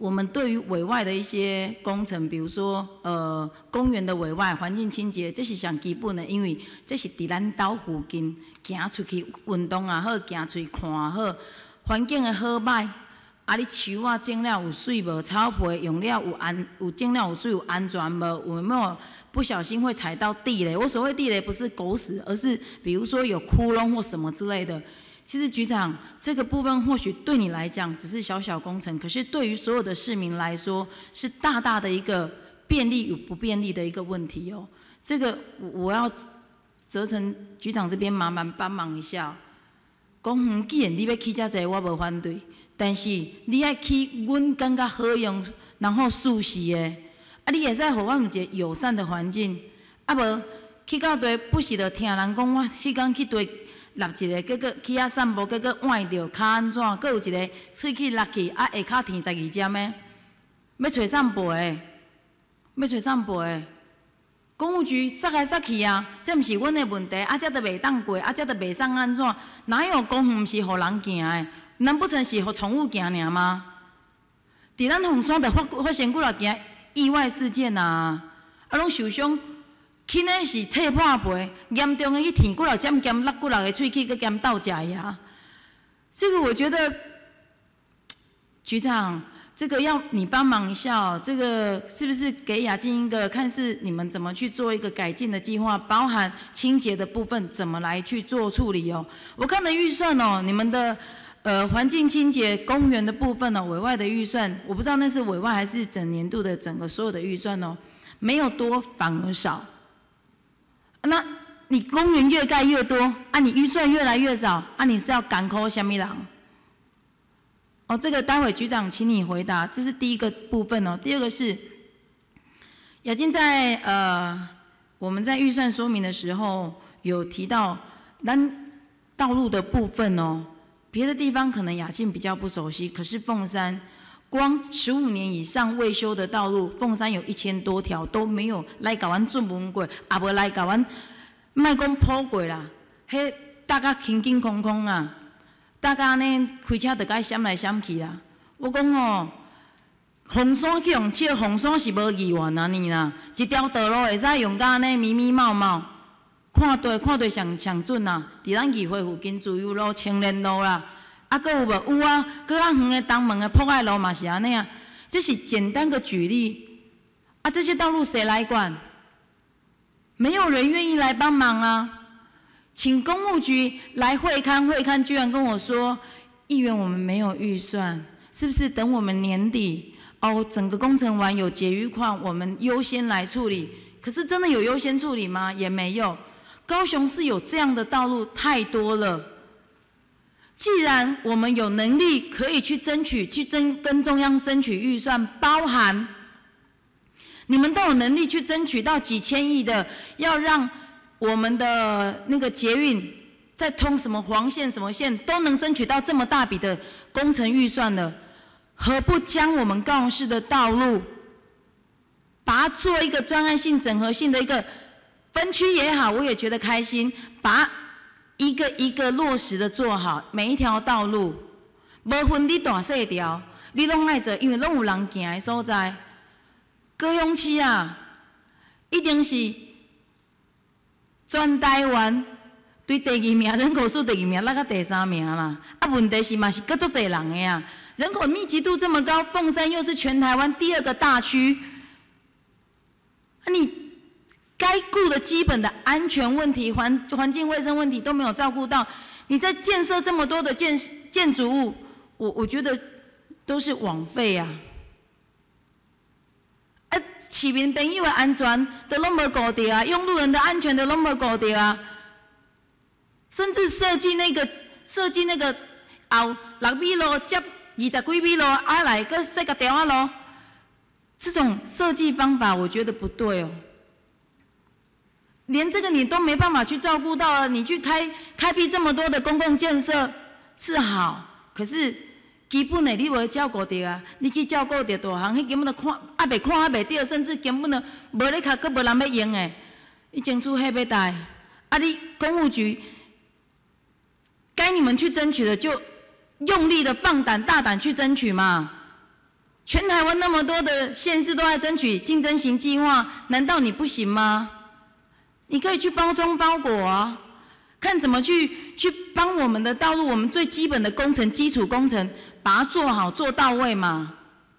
H: 我们对于委外的一些工程，比如说公园的委外、环境清洁，这是上基本的，因为这是伫咱岛附近行出去运动也好，行出去看也好，环境的好歹，啊，你树啊种了有水无？草皮用了有种了有水有安全无？有没有不小心会踩到地雷？我所谓地雷不是狗屎，而是比如说有窟窿或什么之类的。其实局长这个部分或许对你来讲只是小小工程，可是对于所有的市民来说是大大的一个便利与不便利的一个问题哦。这个我要责成局长这边麻烦帮忙一下。公园既然你要起遮济，我无反对，但是你要起阮感觉好用，然后舒适的，啊，你会使互我有一个友善的环境，啊无去到地不是着听人讲我迄天去地。立一个，结果去遐散步，结果崴着，脚安怎？佫有一个喙齿落去，啊下骹甜12针的，要找散步的，要找散步的。公务局塞来塞去啊，这毋是阮的问题，啊这都袂当过，啊这都袂送安怎？哪有公园毋是互人行的？难不成是互宠物行尔吗？伫咱凤山就发生几落件意外事件啊，啊拢受伤。轻的是切破皮，严重的去舔几落针，兼落几落个喙齿，佮兼倒假牙。这个我觉得，局长，这个要你帮忙一下哦。这个是不是给雅静一个看是你们怎么去做一个改进的计划，包含清洁的部分怎么来去做处理哦？我看的预算哦，你们的环境清洁公园的部分哦，委外的预算，我不知道那是委外还是整年度的整个所有的预算哦，没有多反而少。那你公园越盖越多，啊，你预算越来越少，啊，你是要赶扣什么人？哦，这个待会局长请你回答，这是第一个部分哦。第二个是，雅静在我们在预算说明的时候有提到，咱道路的部分哦，别的地方可能雅静比较不熟悉，可是凤山光15年以上未修的道路，凤山有1000多条都没有来甲阮准文过，也无来甲阮，莫讲铺过啦，迄大家空空空空啊，大家呢开车就该闪来闪去啦。我讲哦，凤山去用笑，凤山是无议员啊你啦，一条道路会使用甲安尼密密茂茂，看对上准啊，伫咱议会附近自由路、青年路啦。啊，佫有无？有啊，佫较远的东门的博爱路嘛是安尼啊。这是简单的举例。啊，这些道路谁来管？没有人愿意来帮忙啊。请公务局来会勘，居然跟我说，议员我们没有预算，是不是等我们年底哦，整个工程完有结余况，我们优先来处理？可是真的有优先处理吗？也没有。高雄市有这样的道路太多了。既然我们有能力可以去争取，跟中央争取预算，包含你们都有能力去争取到几千亿的，要让我们的那个捷运再通什么黄线什么线都能争取到这么大笔的工程预算了，何不将我们高雄市的道路，把它做一个专案性、整合性的一个分区也好，我也觉得开心，把一个一个落实的做好，每一条道路，无分你大细条，你拢爱做，因为拢有人行的所在。高雄市啊，一定是全台湾对第2名人口数第2名，那个第3名啦。啊，问题是嘛是够足侪人的呀，人口密集度这么高，凤山又是全台湾第2个大区，啊你。该顾的基本的安全问题、环境卫生问题都没有照顾到，你在建设这么多的建筑物，我觉得都是枉费啊！啊，市民朋友的安全都拢无顾到啊，用路人的安全都拢无顾到啊，甚至设计那个后6米路接20几米路，啊来个这个条啊路，这种设计方法我觉得不对哦。连这个你都没办法去照顾到了，你去开辟这么多的公共建设是好，可是基本的你无照顾到啊，你去照顾到大项，迄根本就看也袂到，甚至根本就无咧卡，佫无人要用的，你争取迄要带，啊你公务局该你们去争取的就用力的放胆大胆去争取嘛， 全台湾那么多的县市都在争取竞争型计划，难道你不行吗？你可以去包装包裹啊，看怎么去帮我们的道路，我们最基本的工程、基础工程，把它做好做到位嘛。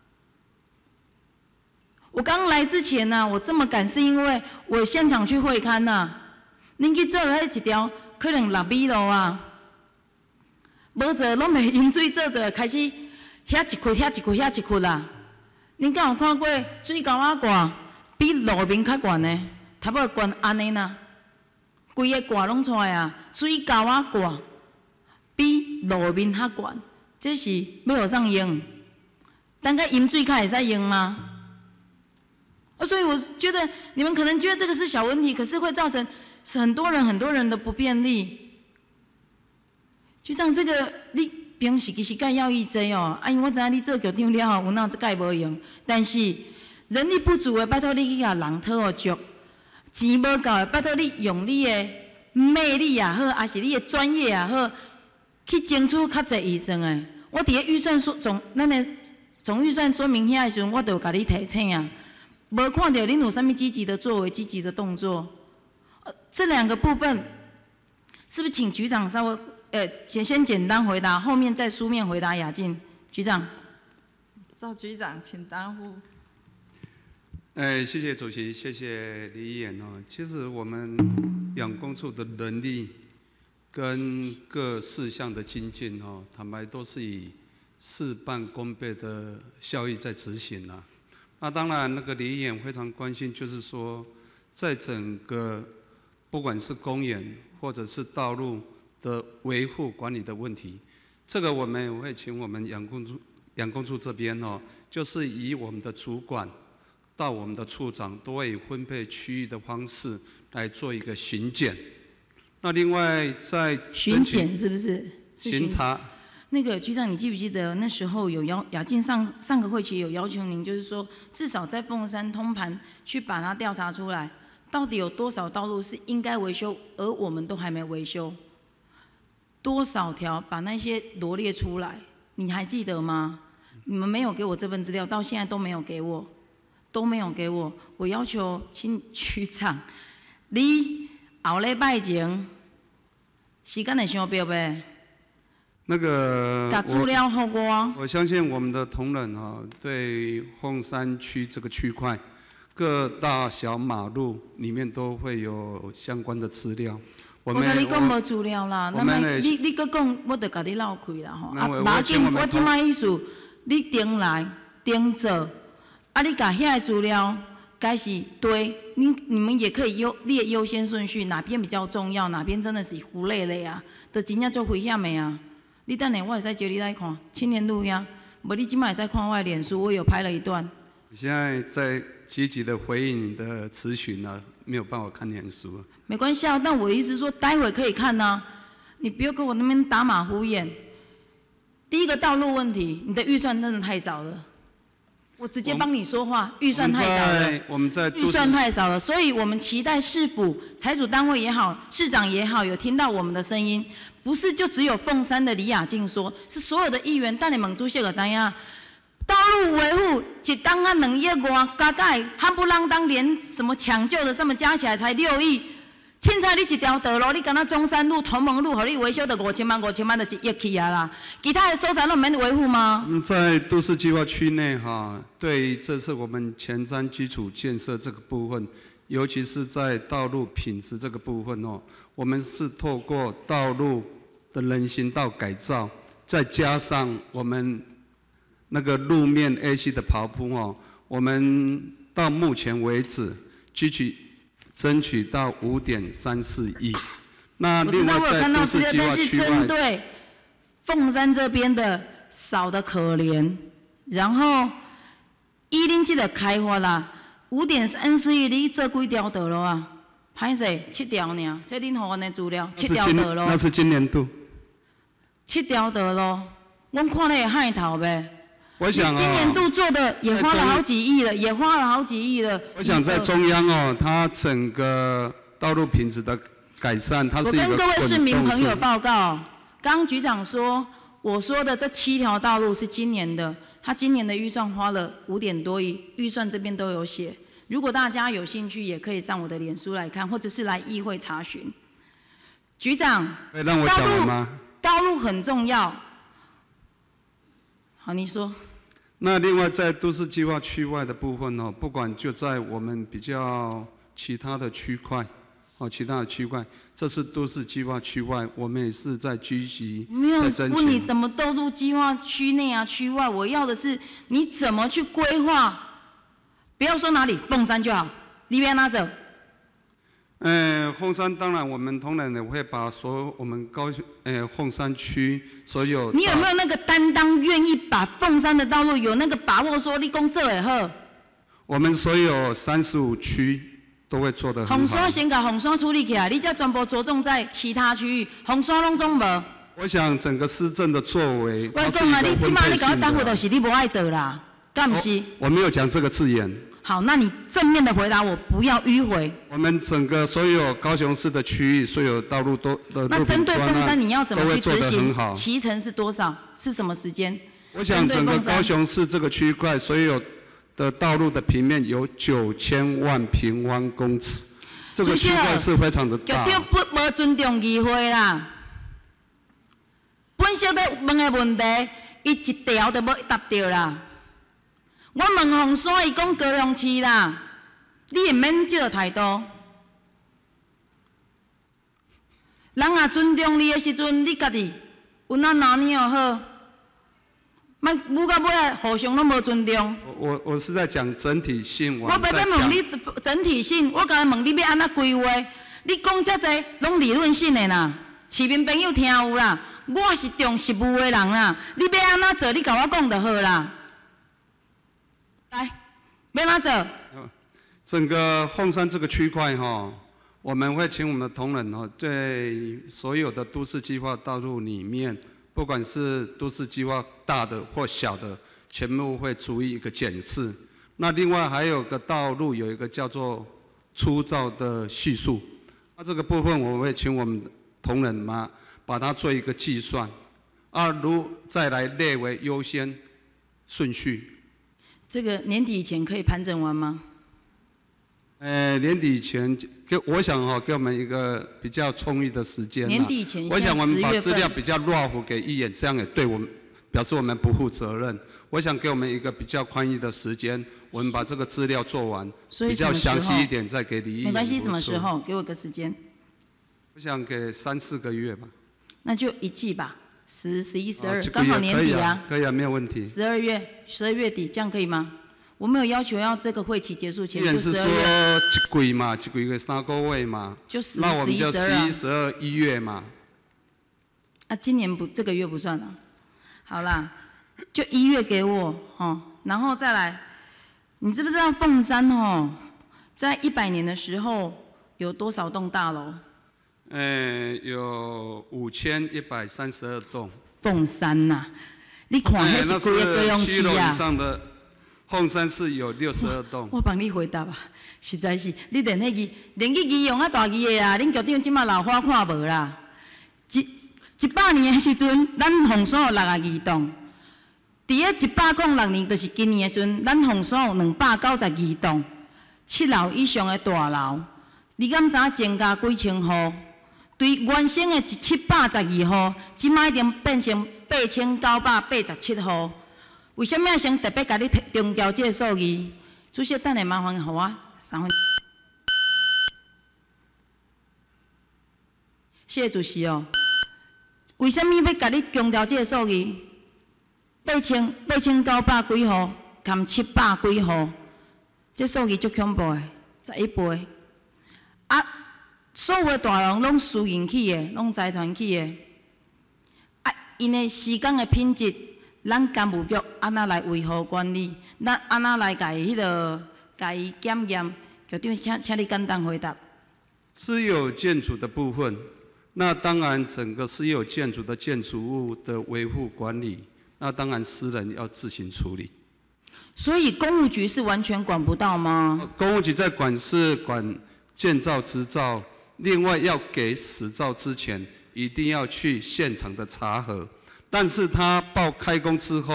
H: 我刚来之前呢、我这么赶是因为我现场去会勘呐，恁去做迄一条可能6米路啊，无做拢袂淹水，做开始遐一窟遐一窟遐一窟啦。恁敢有看过水沟仔挂比路面较悬呢？差不多悬安尼呐，规个挂拢出来啊，水沟仔挂比路面较悬，这是要互上用？等下淹水较会使用吗？所以我觉得你们可能觉得这个是小问题，可是会造成很多人的不便利。就像这个，你平时其实该要义济哦，因为我知影你做局长了后，有哪该无用，但是人力不足的，拜托你去甲人讨学足；钱无够的，拜托你用你的魅力也好，还是你的专业也好，去争取较侪医生的。我伫个预算咱的总预算说明遐的时阵，我就有甲你提醒啊。无看到恁有啥物积极的作为、积极的动作，这2个部分是不是请局长稍微先简单回答，后面再书面回答雅静局长。
A: 赵局长，请答复。
G: 谢谢主席，谢谢李议员哦。其实我们养工处的能力跟各事项的精进哦，坦白都是以事半功倍的效益在执行啊。那当然，那个李议员非常关心，就是说，在整个不管是公园或者是道路的维护管理的问题，这个我们也会请我们养工处这边哦，就是以我们的主管到我们的处长都会以分配区域的方式来做一个巡检。那另外在
H: 巡检是不是？
G: 巡查。
H: 那个局长，你记不记得那时候有雅静上个会期有要求您，就是说至少在凤山通盘去把它调查出来，到底有多少道路是应该维修，而我们都还没维修，多少条把那些罗列出来，你还记得吗？你们没有给我这份资料，到现在都没有给我，我要求请局长，你后礼拜前时间会伤标呗？
G: 那个，
H: 把资料给
G: 我相信我们的同仁啊，对凤山区这个区块，各大小马路里面都会有相关的资料。
H: 我跟你讲无资料啦，那么你搁讲，我就甲你绕开啦吼。啊，马紧，我即摆意思，你定来定做，啊，你甲遐个资料该是对，你们也可以列优先顺序，哪边比较重要，哪边真的是忽略了啊，就真正做危险的啊。你等下我会使叫你来看青年路呀，无你即摆会使看我的脸书，我有拍了一段。
G: 现在在积极的回应你的咨询啊，没有办法看脸书。
H: 没关系啊，但我意思说待会可以看啊，你不要跟我那边打马虎眼。第一个道路问题，你的预算真的太少了。我直接帮你说话，预算太少了。预算太少了，所以我们期待市府、财主单位也好，市长也好，有听到我们的声音，不是就只有凤山的李雅静说，是所有的议员。但你们主席个知影，道路维护一档啊2亿外，加起来夯不啷当，连什么抢救的什么加起来才6亿。凊彩你一条道路，你敢若中山路、同盟路，互你维修的5000万就1亿去啊啦！其他的所在都免维护吗？
G: 在都市计划区内哈，对这次我们前瞻基础建设这个部分，尤其是在道路品质这个部分哦，我们是透过道路的人行道改造，再加上我们那个路面 AC 的刨铺哦，我们到目前为止争取到5.34亿。那另外在都市计划区外，
H: 针对凤山这边的少的可怜，然后依恁这个开发啦，5.34亿你做几条道路啊？歹势，7条尔，这恁互阮的资料，7条道路。
G: 那是今年度。
H: 7条道路，阮看咧会害头呗。
G: 我想
H: 今年度做的也花了好几亿了，
G: 我想在中央哦，它整个道路品质的改善，它是一个
H: 我跟各位市民朋友报告，刚局长说，我说的这7条道路是今年的， 他今年的预算花了5点多亿，预算这边都有写。如果大家有兴趣，也可以上我的脸书来看，或者是来议会查询。局长，
G: 可以让我讲完吗？
H: 道路很重要。好，你说。
G: 那另外在都市计划区外的部分哦，不管就在我们比较其他的区块。其他的区块，这次都市计划区外，我们也是在积极在争取。
H: 没有问你怎么都入计划区内啊、区外，我要的是你怎么去规划。不要说哪里，凤山就好，你要哪走？
G: 凤山当然我们同仁也会把所有我们高雄凤山区所有。
H: 你有没有那个担当，愿意把凤山的道路有那个把握，说你工作也好？
G: 我们所有35区。都会做得很好。
H: 洪山先把洪山处理起来，你再全部着重在其他区域，洪山拢总无。
G: 我想整个施政的作为，
H: 我讲啊，你即马你搞我答复就是你不爱做啦，干不是？
G: 我没有讲这个字眼。
H: 好，那你正面的回答我，不要迂回。
G: 我们整个所有高雄市的区域，所有道路都的
H: 那针对凤山，你要怎么去执行？
G: 期
H: 程是多少？是什么时间？
G: 我想整个高雄市这个区块，所有的道路的平面有9000万平方公尺，这个区块是非常的大。
H: 局长无尊重议会啦。本小在问的问题，伊一条都无答到啦。我问凤山，伊讲高雄市啦，你也免这个态度。人也尊重你的时阵，你家己有哪拿捏好？莫舞到尾互相拢无尊重。
G: 我是在讲整体性。
H: 我白白问你整体性，我刚才问你要安怎规划？你讲遮济拢理论性的啦，市民朋友听有啦。我是重实务的人啦，你要安怎做？你甲我讲就好啦。来，要安怎做？
G: 整个凤山这个区块哈，我们会请我们的同仁哈，对所有的都市计划道路里面。不管是都市计划大的或小的，全部会逐一一个检视。那另外还有个道路有一个叫做粗糙的系数，那这个部分我会请我们同仁嘛，把它做一个计算，再来列为优先顺序。
H: 这个年底以前可以盘整完吗？
G: 年底以前，我想哈，给我们一个比较充裕的时间。
H: 年底以前，
G: 我想我们把资料比较落糊给议员，这样也对我们表示我们不负责任。我想给我们一个比较宽裕的时间，我们把这个资料做完，比较详细一点再给李议员。
H: 没关系，什么时候？给我个时间。
G: 我想给3、4个月吧。
H: 那就一季吧，10、11、12，刚好年底啊。
G: 可以啊，没有问题。
H: 12月底，这样可以吗？我没有要求要这个会期结束前就12月。
G: 是说一季嘛，一季个3个月嘛。
H: 就10、
G: 那我们就
H: 11、
G: 12、1月嘛。
H: 啊，今年这个月不算了。好啦，就1月给我哦，然后再来，你知不知道凤山哦，在100年的时候有多少栋大楼？
G: 有5132栋。
H: 凤山呐，你看那是几个高雄市啊？
G: 凤山市有62栋。
H: 我帮你回答吧，实在是你连去议用啊大议的啊，恁局长即马老花看无啦。100年的时阵，咱凤山有62栋。伫个106年，就是今年的时阵，咱凤山有292栋，7楼以上的大楼。你敢知增加几千户？对原先的1712户，即马已经变成8987户。为什么先特别甲你强调这个数字？主席，等下麻烦互我3分。谢谢主席哦。为什么要甲你强调这个数字？8900几户，含700几户，这数字足恐怖的，11倍。啊，所有的大楼拢私营起的，拢财团起的。啊，因的施工的品质。咱干部局安那来维护管理？咱安那来甲伊检验？局长，请你简单回答。
G: 私有建筑的部分，那当然整个私有建筑的建筑物的维护管理，那当然私人要自行处理。
H: 所以公务局是完全管不到吗？
G: 公务局在管是管建造执照，另外要给使照之前，一定要去现场的查核。但是他报开工之后，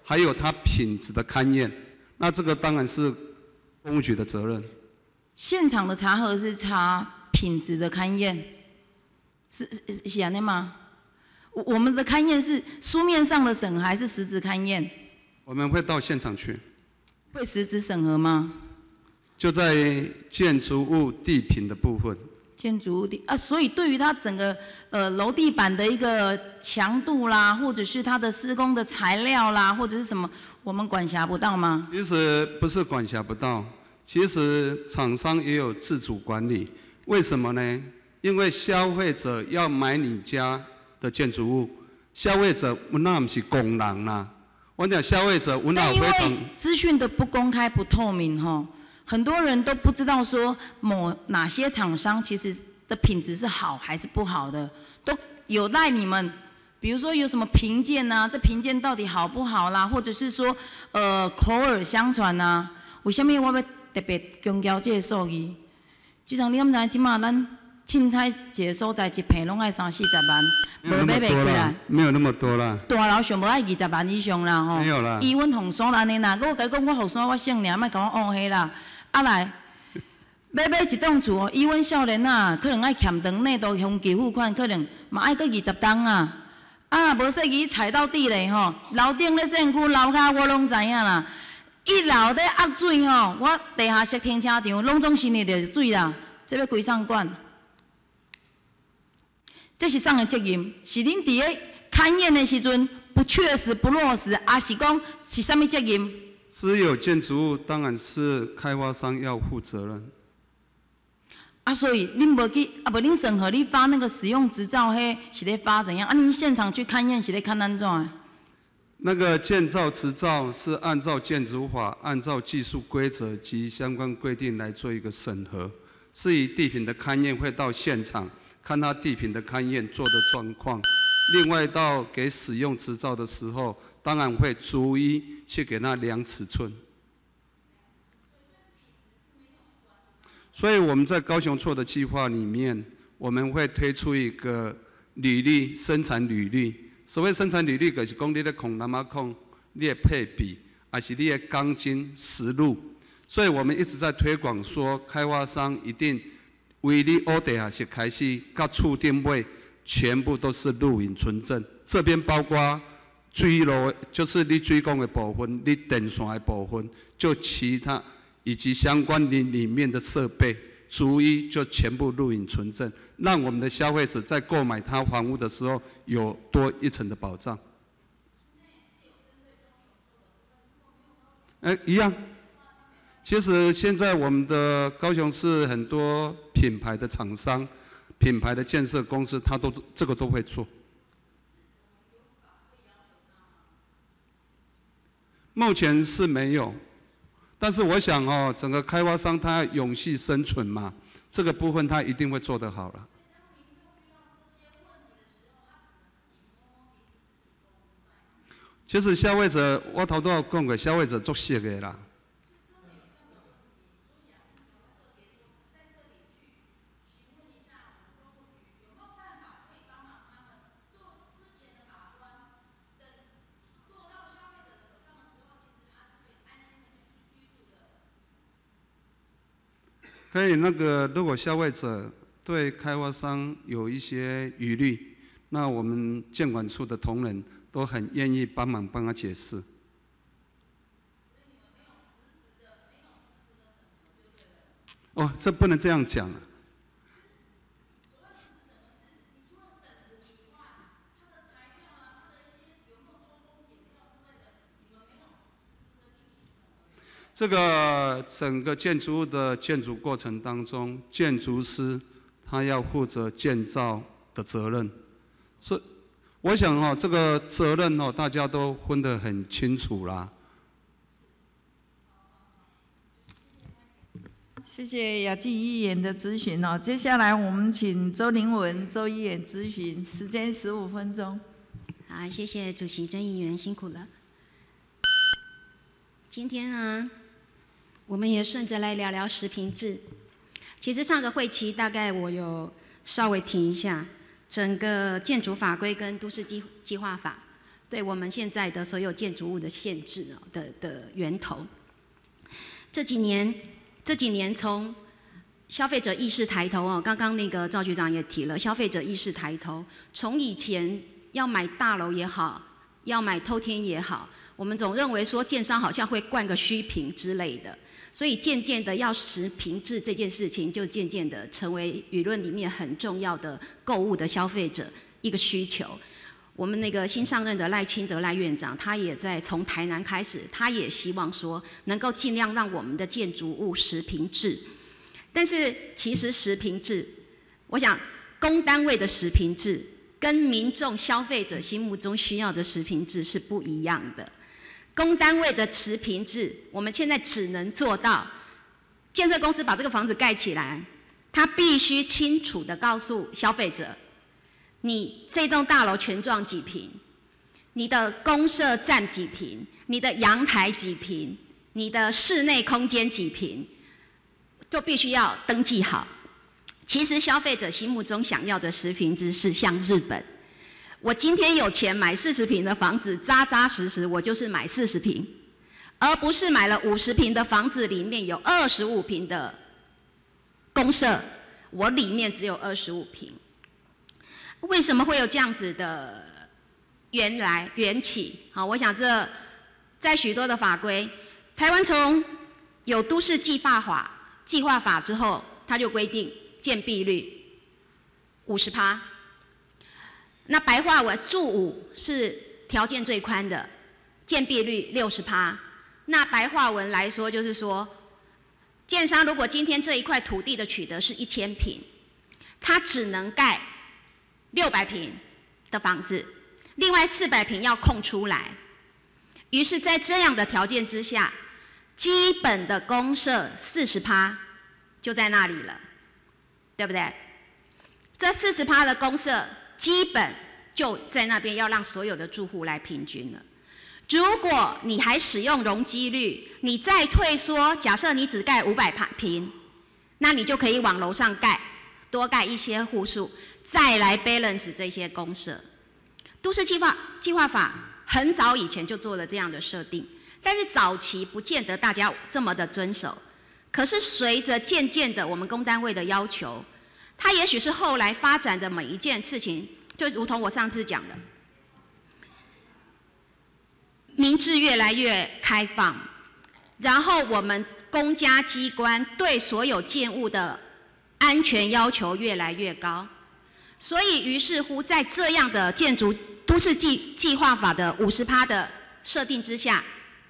G: 还有它品质的勘验，那这个当然是公务局的责任。
H: 现场的查核是查品质的勘验，是这样的吗？我们的勘验是书面上的审核还是实质勘验？
G: 我们会到现场去。
H: 会实质审核吗？
G: 就在建筑物地坪的部分。
H: 建筑物所以对于它整个楼地板的一个强度啦，或者是它的施工的材料啦，或者是什么，我们管辖不到吗？
G: 其实不是管辖不到，其实厂商也有自主管理。为什么呢？因为消费者要买你家的建筑物，消费者那不是工人啦。我讲消费者无脑非常。
H: 因为资讯的不公开不透明哈，很多人都不知道说哪些厂商其实的品质是好还是不好的，都有待你们。比如说有什么评鉴啊，这评鉴到底好不好啦，或者是说口耳相传啊。为什么我要特别强调这个数字？就像你敢知，即马咱凊彩一个所在一坪拢爱30-40万，无买袂起来。
G: 没有那么多啦。
H: 大楼上无爱20万以上啦吼。
G: 没有啦。
H: 以阮红山安尼啦，我甲你讲，我后山我姓尔，莫甲我误迄啦。啊来，要买一栋厝哦，以阮少年啊，可能爱欠长内都分期付款，可能嘛爱搁20栋啊。啊，无说伊踩到地雷吼，楼顶咧县区楼骹我拢知影啦。一楼咧压水吼，我地下室停车场拢总是哩着水啦，这要归上管。这是谁的责任？是恁伫咧勘验的时阵不确实不落实，还是讲是啥物责任？
G: 私有建筑物当然是开发商要负责任。
H: 所以恁无去，无恁审核，你发那个使用执照，迄是咧发怎样？恁现场去勘验是咧勘安怎？
G: 那个建造执照是按照建筑法、按照技术规则及相关规定来做一个审核。至于地坪的勘验，会到现场看他地坪的勘验做的状况。另外到给使用执照的时候，当然会逐一去给他量尺寸。所以我们在高雄错的计划里面，我们会推出一个履历生产履历。所谓生产履历，就是讲你的孔南马孔，你的配比，还是你的钢筋实路。所以我们一直在推广说，开发商一定为你屋地下室开始到厝顶尾，全部都是录影存证。这边包括水路，就是你水管的部分，你电线的部分，就其他以及相关里面的设备，逐一就全部录影存证，让我们的消费者在购买他房屋的时候有多一层的保障。一样。其实现在我们的高雄市很多品牌的厂商、品牌的建设公司，他都这个都会做。目前是没有，但是我想哦，整个开发商他要永续生存嘛，这个部分他一定会做得好了。其实消费者，我头都有讲过，消费者足熟的啦。可以，如果消费者对开发商有一些疑虑，那我们建管处的同仁都很愿意帮他解释。哦，这不能这样讲啊。这个整个建筑物的建筑过程当中，建筑师他要负责建造的责任，所以我想哦，这个责任哦，大家都分得很清楚啦。
A: 谢谢雅静议员的咨询哦。接下来我们请周凌文周议员咨询，时间15分钟。
I: 好，谢谢主席曾议员辛苦了。今天呢，我们也顺着来聊聊实坪制。其实上个会期大概我有稍微提一下整个建筑法规跟都市计划法， 对我们现在的所有建筑物的限制的源头。这几年从消费者意识抬头哦，刚刚那个赵局长也提了，消费者意识抬头，从以前要买大楼也好，要买透天也好，我们总认为说建商好像会灌个虚坪之类的，所以渐渐的要实坪制这件事情，就渐渐的成为舆论里面很重要的购物的消费者一个需求。我们那个新上任的赖清德赖院长，他也在从台南开始，他也希望说能够尽量让我们的建筑物实坪制。但是其实实坪制，我想公单位的实坪制跟民众消费者心目中需要的实坪制是不一样的。公单位的实坪制，我们现在只能做到，建设公司把这个房子盖起来，他必须清楚地告诉消费者，你这栋大楼全幢几坪，你的公设占几坪，你的阳台几坪，你的室内空间几坪，就必须要登记好。其实消费者心目中想要的实坪制是像日本，我今天有钱买40坪的房子，扎扎实实我就是买40坪，而不是买了50坪的房子，里面有25坪的公设，我里面只有25坪。为什么会有这样子的缘起？好，我想这在许多的法规，台湾从有都市计划法之后，它就规定建蔽率50%。那白话文住5是条件最宽的，建蔽率60%。那白话文来说，就是说，建商如果今天这一块土地的取得是1000坪，它只能盖600坪的房子，另外400坪要空出来。于是，在这样的条件之下，基本的公设40%就在那里了，对不对？这40%的公设基本就在那边，要让所有的住户来平均了。如果你还使用容积率，你再退缩，假设你只盖500坪，那你就可以往楼上盖，多盖一些户数，再来 balance 这些公设。都市计划法很早以前就做了这样的设定，但是早期不见得大家这么的遵守。可是随着渐渐的我们公单位的要求，它也许是后来发展的每一件事情，就如同我上次讲的，民治越来越开放，然后我们公家机关对所有建物的安全要求越来越高，所以于是乎在这样的建筑都市计划法的50%的设定之下，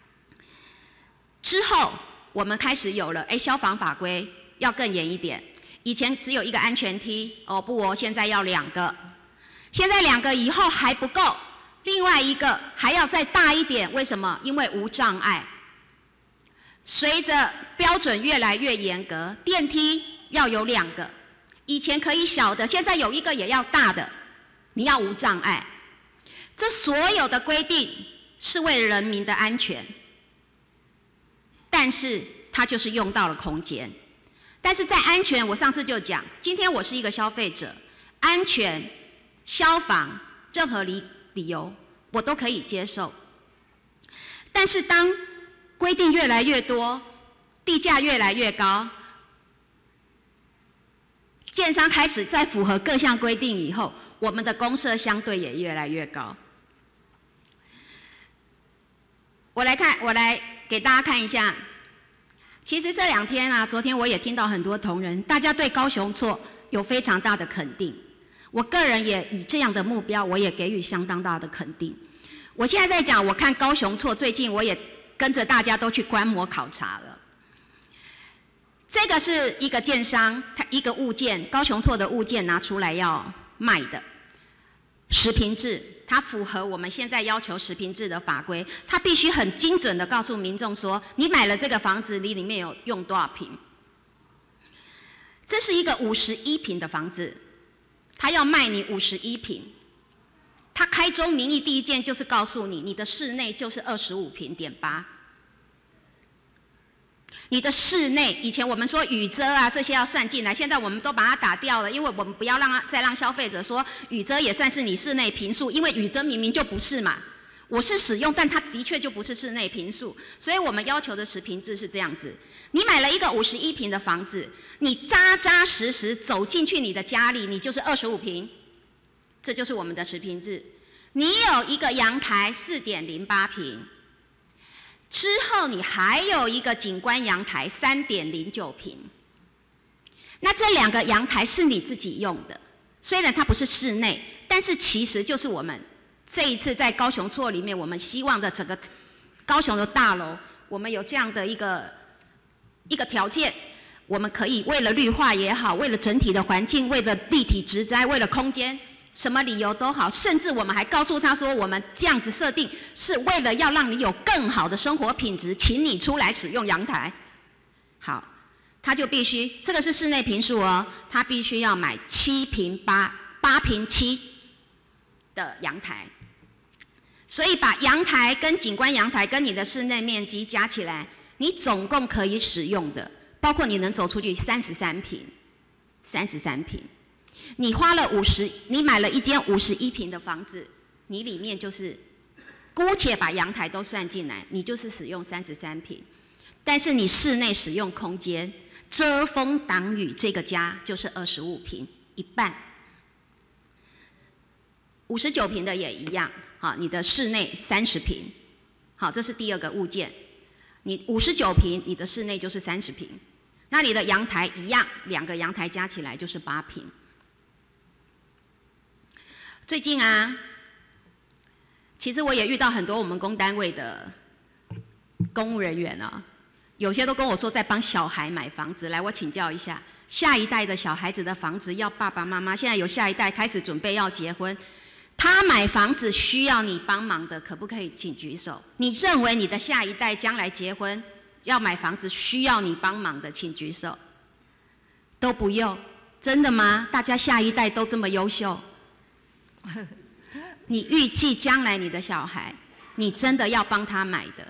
I: 之后我们开始有了消防法规要更严一点，以前只有1个安全梯，现在要2个，现在2个以后还不够，另外1个还要再大一点，为什么？因为无障碍。随着标准越来越严格，电梯要有2个，以前可以小的，现在有1个也要大的，你要无障碍。这所有的规定是为了人民的安全，但是它就是用到了空间。但是在安全，我上次就讲，今天我是一个消费者，安全、消防任何理由我都可以接受。但是当规定越来越多，地价越来越高，建商开始在符合各项规定以后，我们的公设相对也越来越高。我来给大家看一下，其实这2天啊，昨天我也听到很多同仁，大家对高雄错有非常大的肯定。我个人也以这样的目标，我也给予相当大的肯定。我现在在讲，我看高雄错，最近我也跟着大家都去观摩考察了。这个是一个建商，他一个物件，高雄错的物件拿出来要卖的，实坪制，它符合我们现在要求实坪制的法规，它必须很精准的告诉民众说，你买了这个房子，你里面有用多少坪。这是一个51坪的房子，他要卖你51坪，他开宗明义第一件就是告诉你，你的室内就是25坪点8。你的室内，以前我们说雨遮啊这些要算进来，现在我们都把它打掉了，因为我们不要再让消费者说雨遮也算是你室内坪数，因为雨遮明明就不是嘛。 我是使用，但它的确就不是室内坪数，所以我们要求的实坪制是这样子：你买了一个51坪的房子，你扎扎实实走进去你的家里，你就是25坪，这就是我们的实坪制。你有一个阳台4.08坪，之后你还有一个景观阳台3.09坪。那这2个阳台是你自己用的，虽然它不是室内，但是其实就是我们这一次在高雄错里面，我们希望的整个高雄的大楼，我们有这样的一个条件，我们可以为了绿化也好，为了整体的环境，为了立体植栽，为了空间，什么理由都好，甚至我们还告诉他说，我们这样子设定是为了要让你有更好的生活品质，请你出来使用阳台。好，他就必须，这个是室内坪数哦，他必须要买7坪8、8坪7的阳台。所以把阳台跟景观阳台跟你的室内面积加起来，你总共可以使用的，包括你能走出去33坪，33坪。你花了你买了一间51坪的房子，你里面就是姑且把阳台都算进来，你就是使用33坪。但是你室内使用空间遮风挡雨，这个家就是25坪，一半。59坪的也一样。好，你的室内30坪，好，这是第2个物件。你59坪，你的室内就是30坪。那你的阳台一样，2个阳台加起来就是8坪。最近啊，其实我也遇到很多我们公单位的公务人员啊，有些都跟我说在帮小孩买房子。来，我请教一下，下一代的小孩子的房子要爸爸妈妈，现在有下一代开始准备要结婚。他买房子需要你帮忙的，可不可以请举手？你认为你的下一代将来结婚要买房子需要你帮忙的，请举手。都不用，真的吗？大家下一代都这么优秀？你预计将来你的小孩，你真的要帮他买的？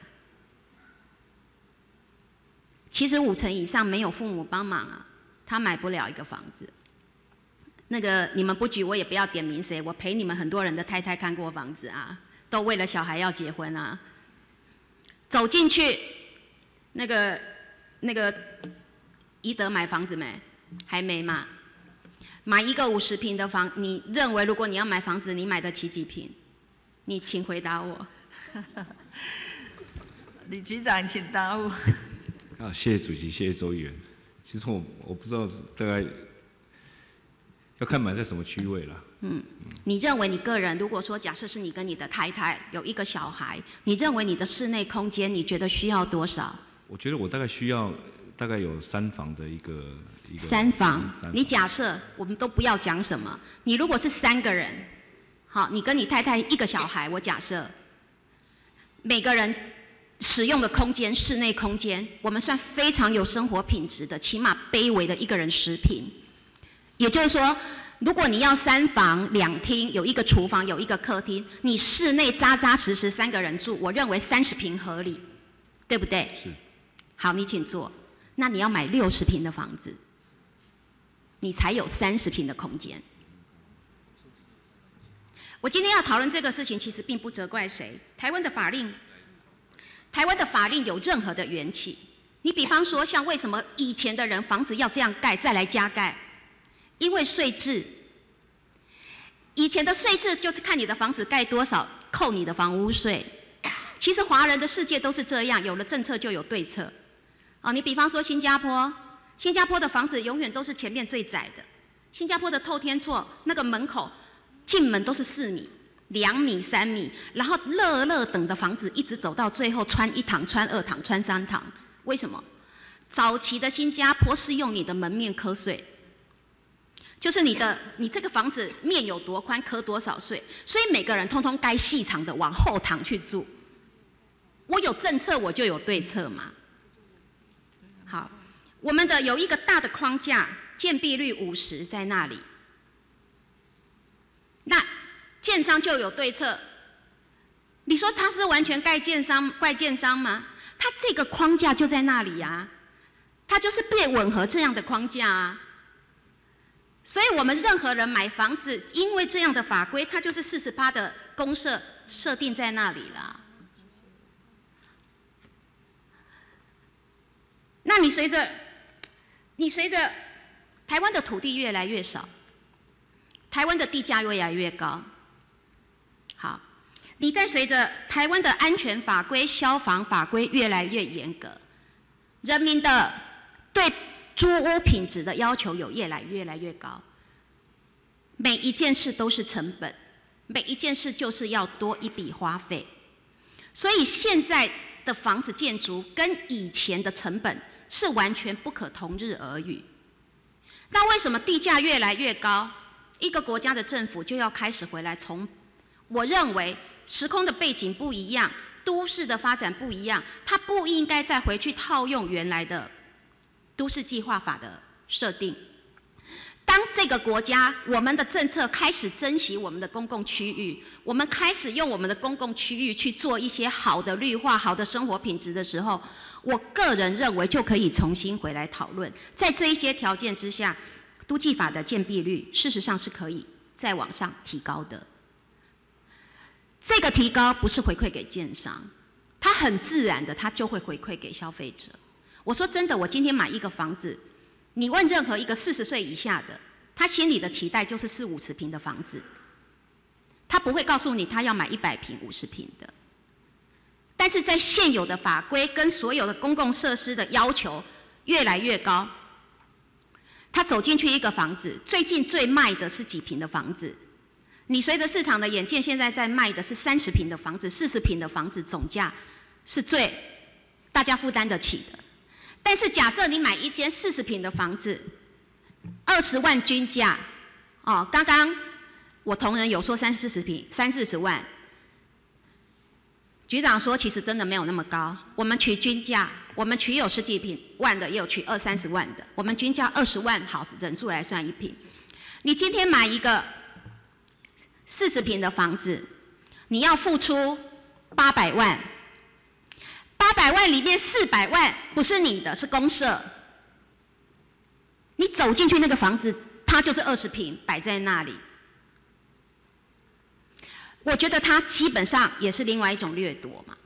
I: 其实50%以上没有父母帮忙啊，他买不了一个房子。那个你们不举，我也不要点名谁。我陪你们很多人的太太看过房子啊，都为了小孩要结婚啊。走进去，那个宜德买房子没？还没嘛。买一个50坪的房，你认为如果你要买房子，你买得起几坪？你请回答我。
A: 李局长，请答我。
D: 啊，谢谢主席，谢谢周议员。其实我不知道大概。要看买在什么区位啦。
I: 你认为你个人，如果说假设是你跟你的太太有一个小孩，你认为你的室内空间，你觉得需要多少？
D: 我觉得我大概需要大概有3房的一个。
I: 3房，你假设我们都不要讲什么，你如果是3个人，好，你跟你太太1个小孩，我假设每个人使用的空间，室内空间，我们算非常有生活品质的，起码卑微的1个人10坪。也就是说，如果你要3房2厅，有一个厨房，有一个客厅，你室内扎扎实实3个人住，我认为30坪合理，对不对？
D: 是。
I: 好，你请坐。那你要买60坪的房子，你才有30坪的空间。我今天要讨论这个事情，其实并不责怪谁。台湾的法令有任何的缘起。你比方说，像为什么以前的人房子要这样盖，再来加盖？因为税制，以前的税制就是看你的房子盖多少，扣你的房屋税。其实华人的世界都是这样，有了政策就有对策。你比方说新加坡的房子永远都是前面最窄的。新加坡的透天厝那个门口进门都是4米、2米、3米，然后乐等的房子一直走到最后，穿1堂、穿2堂、穿3堂。为什么？早期的新加坡是用你的门面课税。就是你这个房子面有多宽，课多少税，所以每个人通通该细长的往后堂去住。我有政策，我就有对策嘛。好，我们的有一个大的框架，建蔽率50在那里，那建商就有对策。你说他是完全怪建商吗？他这个框架就在那里啊，他就是被吻合这样的框架啊。所所以我们任何人买房子，因为这样的法规，它就是40%的公设设定在那里了。那你随着台湾的土地越来越少，台湾的地价越来越高，好，你再随着台湾的安全法规、消防法规越来越严格，人民的对租屋品质的要求有越来越高，每一件事都是成本，每一件事就是要多一笔花费，所以现在的房子建筑跟以前的成本是完全不可同日而语。那为什么地价越来越高？一个国家的政府就要开始回来从，我认为时空的背景不一样，都市的发展不一样，它不应该再回去套用原来的都市计划法的设定。当这个国家我们的政策开始珍惜我们的公共区域，我们开始用我们的公共区域去做一些好的绿化、好的生活品质的时候，我个人认为就可以重新回来讨论，在这一些条件之下，都计法的建蔽率事实上是可以再往上提高的。这个提高不是回馈给建商，它很自然的，它就会回馈给消费者。我说真的，我今天买一个房子，你问任何一个40岁以下的，他心里的期待就是40-50坪的房子，他不会告诉你他要买100坪、50坪的。但是在现有的法规跟所有的公共设施的要求越来越高，他走进去一个房子，最近最卖的是几坪的房子？你随着市场的演进，现在在卖的是30坪的房子、40坪的房子，总价是最大家负担得起的。但是假设你买一间40坪的房子，20万均价，哦，刚刚我同仁有说30-40坪，30-40万。局长说，其实真的没有那么高。我们取均价，我们取有10几坪万的，也有取20-30万的。我们均价20万，好人数来算1坪。你今天买一个40坪的房子，你要付出800万，800万里面400万不是你的，是公设。你走进去那个房子，它就是20坪摆在那里。我觉得它基本上也是另外一种掠夺嘛，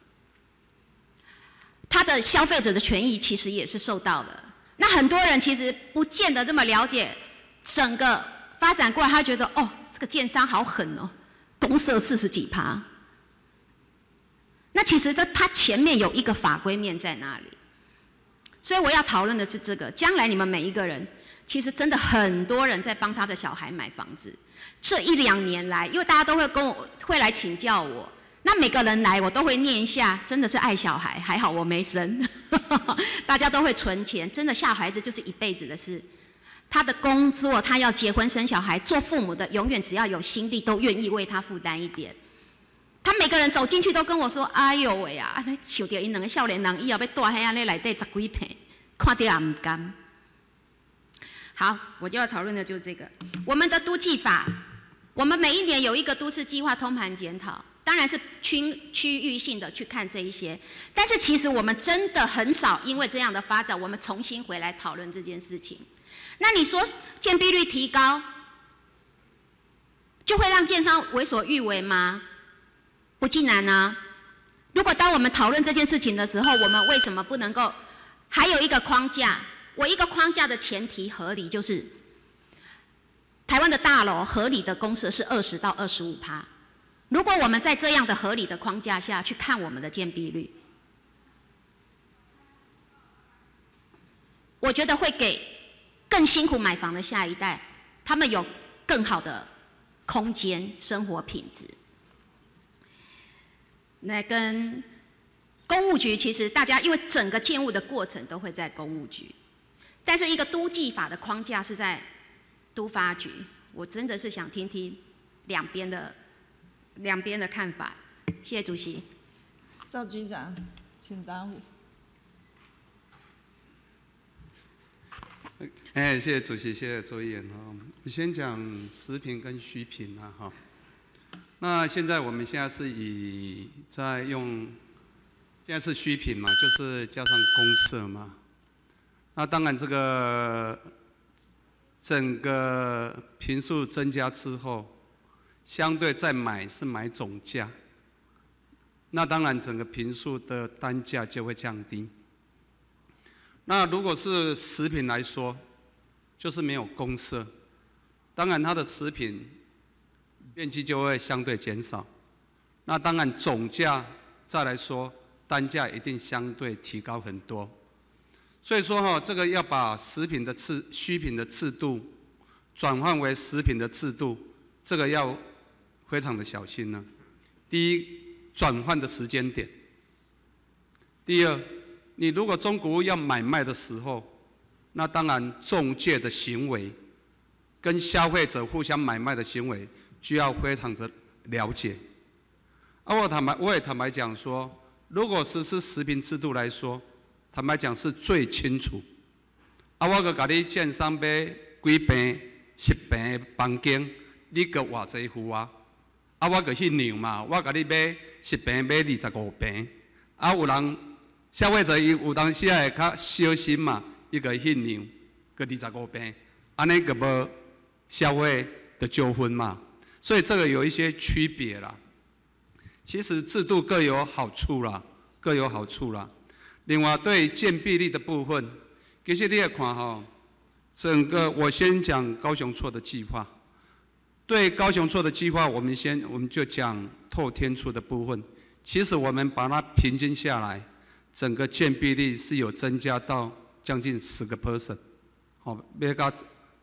I: 它的消费者的权益其实也是受到了。那很多人其实不见得这么了解整个发展过来，他觉得哦，这个建商好狠哦，公设40几%。那其实它前面有一个法规面在那里，所以我要讨论的是这个。将来你们每一个人，其实真的很多人在帮他的小孩买房子。这1-2年来，因为大家都会来请教我，那每个人来我都会念一下，真的是爱小孩，还好我没生，大家都会存钱，真的小孩子就是一辈子的事。他的工作，他要结婚生小孩，做父母的永远只要有心力，都愿意为他负担一点。他每个人走进去都跟我说：“哎呦喂啊，想到因2个少年人以后要住喺安尼内底10几坪，看到也唔甘。”好，我就要讨论的就是这个。我们的都计法，我们每一年有一个都市计划通盘检讨，当然是区域性的去看这一些。但是其实我们真的很少因为这样的发展，我们重新回来讨论这件事情。那你说建蔽率提高，就会让建商为所欲为吗？不尽然啊。如果当我们讨论这件事情的时候，我们为什么不能够还有一个框架？我一个框架的前提合理，就是台湾的大楼合理的公设是20到25%。如果我们在这样的合理的框架下去看我们的建蔽率，我觉得会给更辛苦买房的下一代，他们有更好的空间生活品质。那跟公务局，其实大家因为整个建物的过程都会在公务局。但是一个都计法的框架是在都发局，我真的是想听听两边的看法。谢谢主席。
A: 赵局长，请答复。
G: 谢谢主席，谢谢周议员哈。我先讲实坪跟虚坪啊哈。那现在我们现在是现在是虚坪嘛，就是加上公设嘛。那当然，这个整个坪数增加之后，相对再买是买总价，那当然整个坪数的单价就会降低。那如果是实坪来说，就是没有公设，当然它的实坪面积就会相对减少。那当然总价再来说，单价一定相对提高很多。所以说这个要把实坪的虚坪的制度转换为实坪的制度，这个要非常的小心呢。第一，转换的时间点；第二，你如果中古屋要买卖的时候，那当然仲介的行为跟消费者互相买卖的行为就要非常的了解。我也坦白讲说，如果实施实坪制度来说，坦白讲是最清楚。我阁甲你建商买几平、10平的房间，你阁偌济户啊？我阁迄样嘛，我甲你买10平买25平，有人消费者有当时会较小心嘛，伊阁迄样，阁25平，安尼阁无消费的纠纷嘛。所以这个有一些区别啦。其实制度各有好处啦，各有好处啦。另外，对建蔽率的部分，其实你也看整个我先讲高雄厝的计划。对高雄厝的计划，我们就讲透天厝的部分。其实我们把它平均下来，整个建蔽率是有增加到将近10%，要到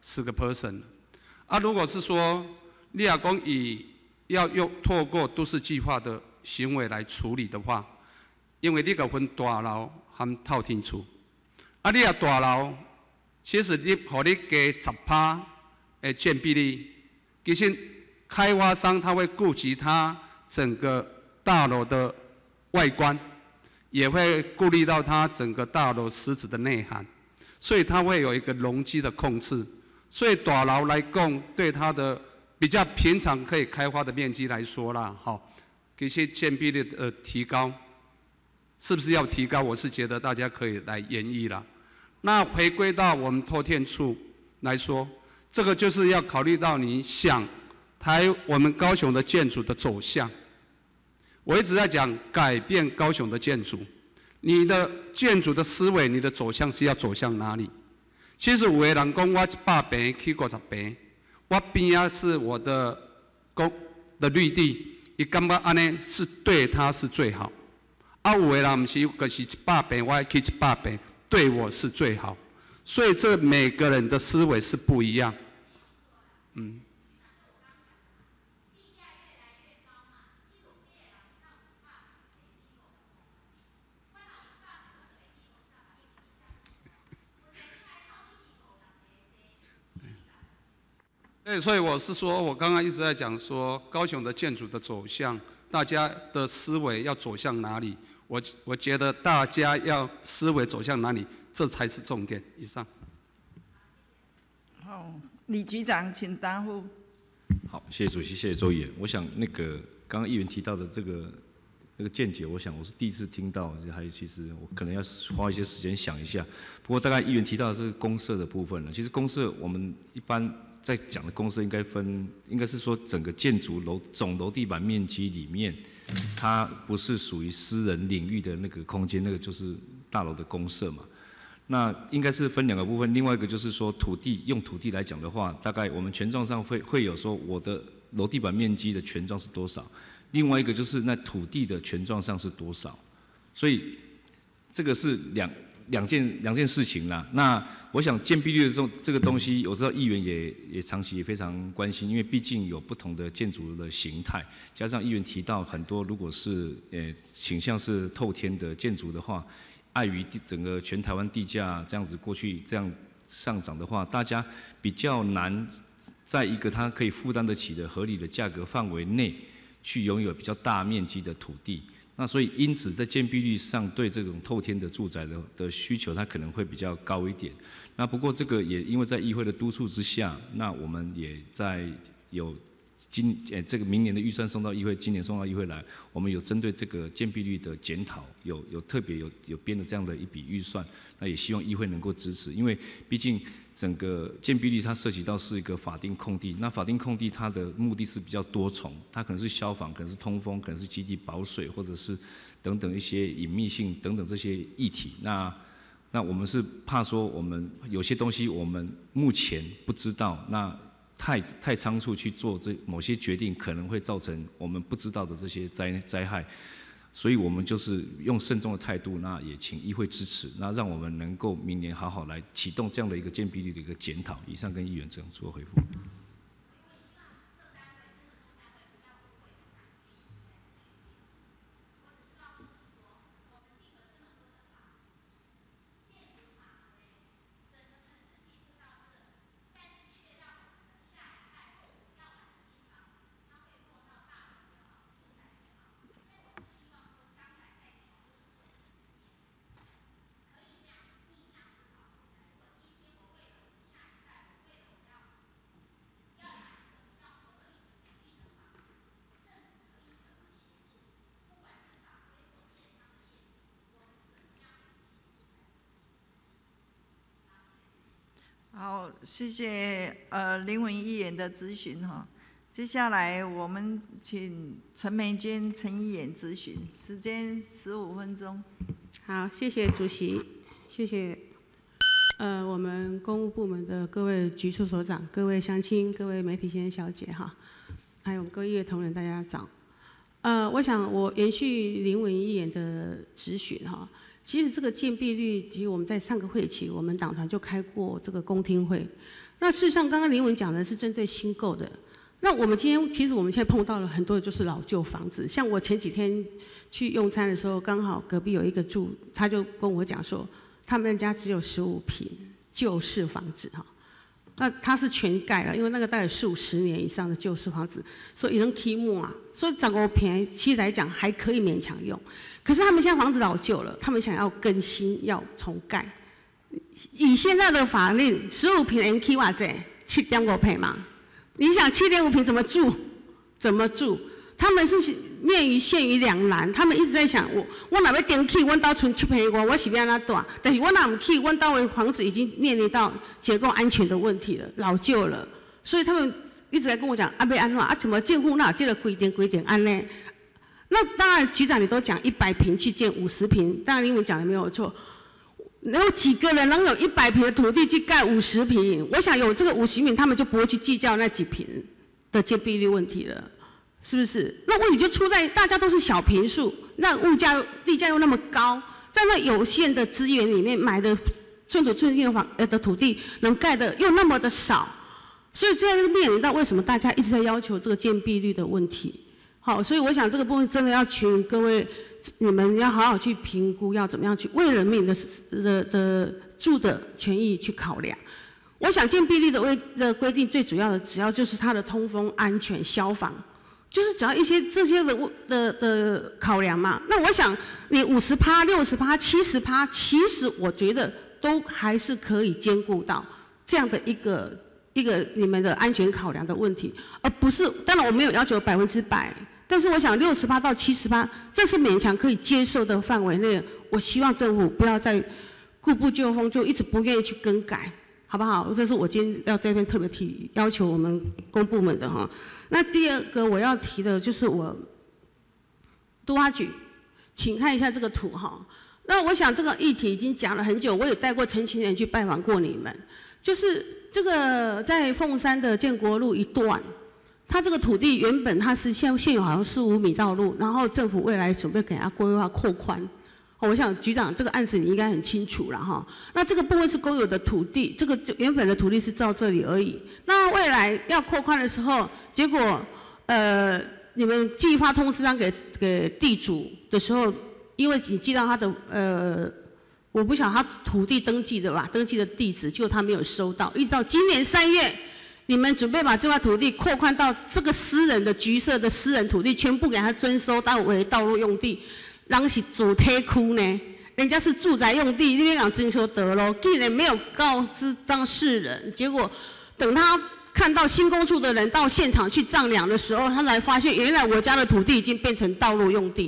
G: 10%。如果是说你若讲要透过都市计划的行为来处理的话，因为你个分大楼和透天厝，你若大楼，其实你互你加10%的建蔽率，其实开发商他会顾及他整个大楼的外观，也会顾虑到他整个大楼实质的内涵，所以他会有一个容积的控制。所以大楼来讲，对它的比较平常可以开发的面积来说啦，其实建蔽率的提高，是不是要提高？我是觉得大家可以来研议啦。那回归到我们透天厝来说，这个就是要考虑到你想我们高雄的建筑的走向。我一直在讲改变高雄的建筑，你的建筑的思维，你的走向是要走向哪里？其实有的人讲我100平去50平，我边仔是我的绿地，伊感觉安尼是对他是最好。有的人不是，就是100平，我去100平，对我是最好。所以这每个人的思维是不一样。所以我是说，我刚刚一直在讲说，高雄的建筑的走向，大家的思维要走向哪里？我觉得大家要思维走向哪里，这才是重点。以上。
A: 好，李局长请答复。
D: 好，谢谢主席，谢谢周议员。我想刚刚议员提到的那个见解，我想我是第一次听到，其实我可能要花一些时间想一下。不过大概议员提到的是公设的部分了。其实公设我们一般在讲的公设应该是说整个建筑总楼地板面积里面，它不是属于私人领域的那个空间，那个就是大楼的公设嘛。那应该是分2个部分，另外一个就是说用土地来讲的话，大概我们权状上会有说我的楼地板面积的权状是多少，另外一个就是那土地的权状上是多少，所以这个是两件事情啦。那我想建蔽率的这个东西，我知道议员也长期也非常关心，因为毕竟有不同的建筑的形态，加上议员提到很多如果是倾向是透天的建筑的话，碍于整个全台湾地价这样子过去这样上涨的话，大家比较难在一个它可以负担得起的合理的价格范围内去拥有比较大面积的土地。那所以因此在建蔽率上对这种透天的住宅的需求，它可能会比较高一点。那不过这个也因为在议会的督促之下，那我们也在有这个明年的预算送到议会，今年送到议会来，我们有针对这个建蔽率的检讨，有特别有编的这样的一笔预算，那也希望议会能够支持，因为毕竟整个建蔽率它涉及到是一个法定空地，那法定空地它的目的是比较多重，它可能是消防，可能是通风，可能是基地保水，或者是等等一些隐秘性等等这些议题。那我们是怕说我们有些东西我们目前不知道，那太仓促去做某些决定，可能会造成我们不知道的这些灾害。所以我们就是用慎重的态度，那也请议会支持，那让我们能够明年好好来启动这样的一个建蔽率的一个检讨。以上跟议员这样做回复。
A: 好，谢谢林文议员的咨询哈。接下来我们请陈美娟陈议员咨询，时间15分钟。
J: 好，谢谢主席，谢谢我们公务部门的各位局处所长、各位乡亲、各位媒体先生小姐哈，还有各位议员同仁，大家早。我想我延续林文议员的质询哈。其实这个建蔽率，其实我们在上个会期，我们党团就开过这个公听会。那事实上，刚刚林文讲的是针对新购的。那我们今天，其实我们现在碰到了很多的就是老旧房子。像我前几天去用餐的时候，刚好隔壁有一个住，他就跟我讲说，他们家只有15坪旧式房子哈。那他是全盖了，因为那个大概40-50年以上的旧式房子，所以能起木啊，所以15坪其实来讲还可以勉强用。可是他们现在房子老旧了，他们想要更新，要重盖。以现在的法令，15坪能起偌济？7.5坪嘛？你想7.5坪怎么住？怎么住？他们是陷于两难，他们一直在想，我哪要登起，阮家剩7坪外，我是要安怎住？但是我哪唔起，阮家的房子已经面临到结构安全的问题了，老旧了，所以他们一直在跟我讲，要安怎？怎么政府哪有这个规定安呢？那当然，局长你都讲100坪去建50坪，当然林文讲的没有错。有几个人能有100坪的土地去盖50坪？我想有这个50坪，他们就不会去计较那几坪的建蔽率问题了，是不是？那问题就出在大家都是小坪数，那物价地价又那么高，在那有限的资源里面买的寸土寸金的土地，能盖的又那么的少，所以现在面临到为什么大家一直在要求这个建蔽率的问题。好，所以我想这个部分真的要请各位，你们要好好去评估，要怎么样去为人民的住的权益去考量。我想建蔽率的规定最主要的，只要就是它的通风、安全、消防，就是只要一些这些的考量嘛。那我想你50%、60%、70%，其实我觉得都还是可以兼顾到这样的一个你们的安全考量的问题，而不是当然我没有要求100%。但是我想60%到70%，这是勉强可以接受的范围内。我希望政府不要再固步自封，就一直不愿意去更改，好不好？这是我今天要在这边特别要求我们公部门的哈。那第二个我要提的就是我都发局，请看一下这个图哈。那我想这个议题已经讲了很久，我也带过陈情人去拜访过你们，就是这个在凤山的建国路一段。它这个土地原本它是现有好像4-5米道路，然后政府未来准备给它规划扩宽。我想局长这个案子你应该很清楚了哈。那这个部分是公有的土地，这个原本的土地是到这里而已。那未来要扩宽的时候，结果你们寄发通知单给地主的时候，因为你寄到他的我不晓得他土地登记的吧，登记的地址，结果他没有收到，一直到今年3月。你们准备把这块土地扩宽到这个私人的橘色的私人土地，全部给它征收到为道路用地，人是主体区呢，人家是住宅用地，你边讲征收得咯，竟然没有告知当事人，结果等他看到新工处的人到现场去丈量的时候，他才发现原来我家的土地已经变成道路用地，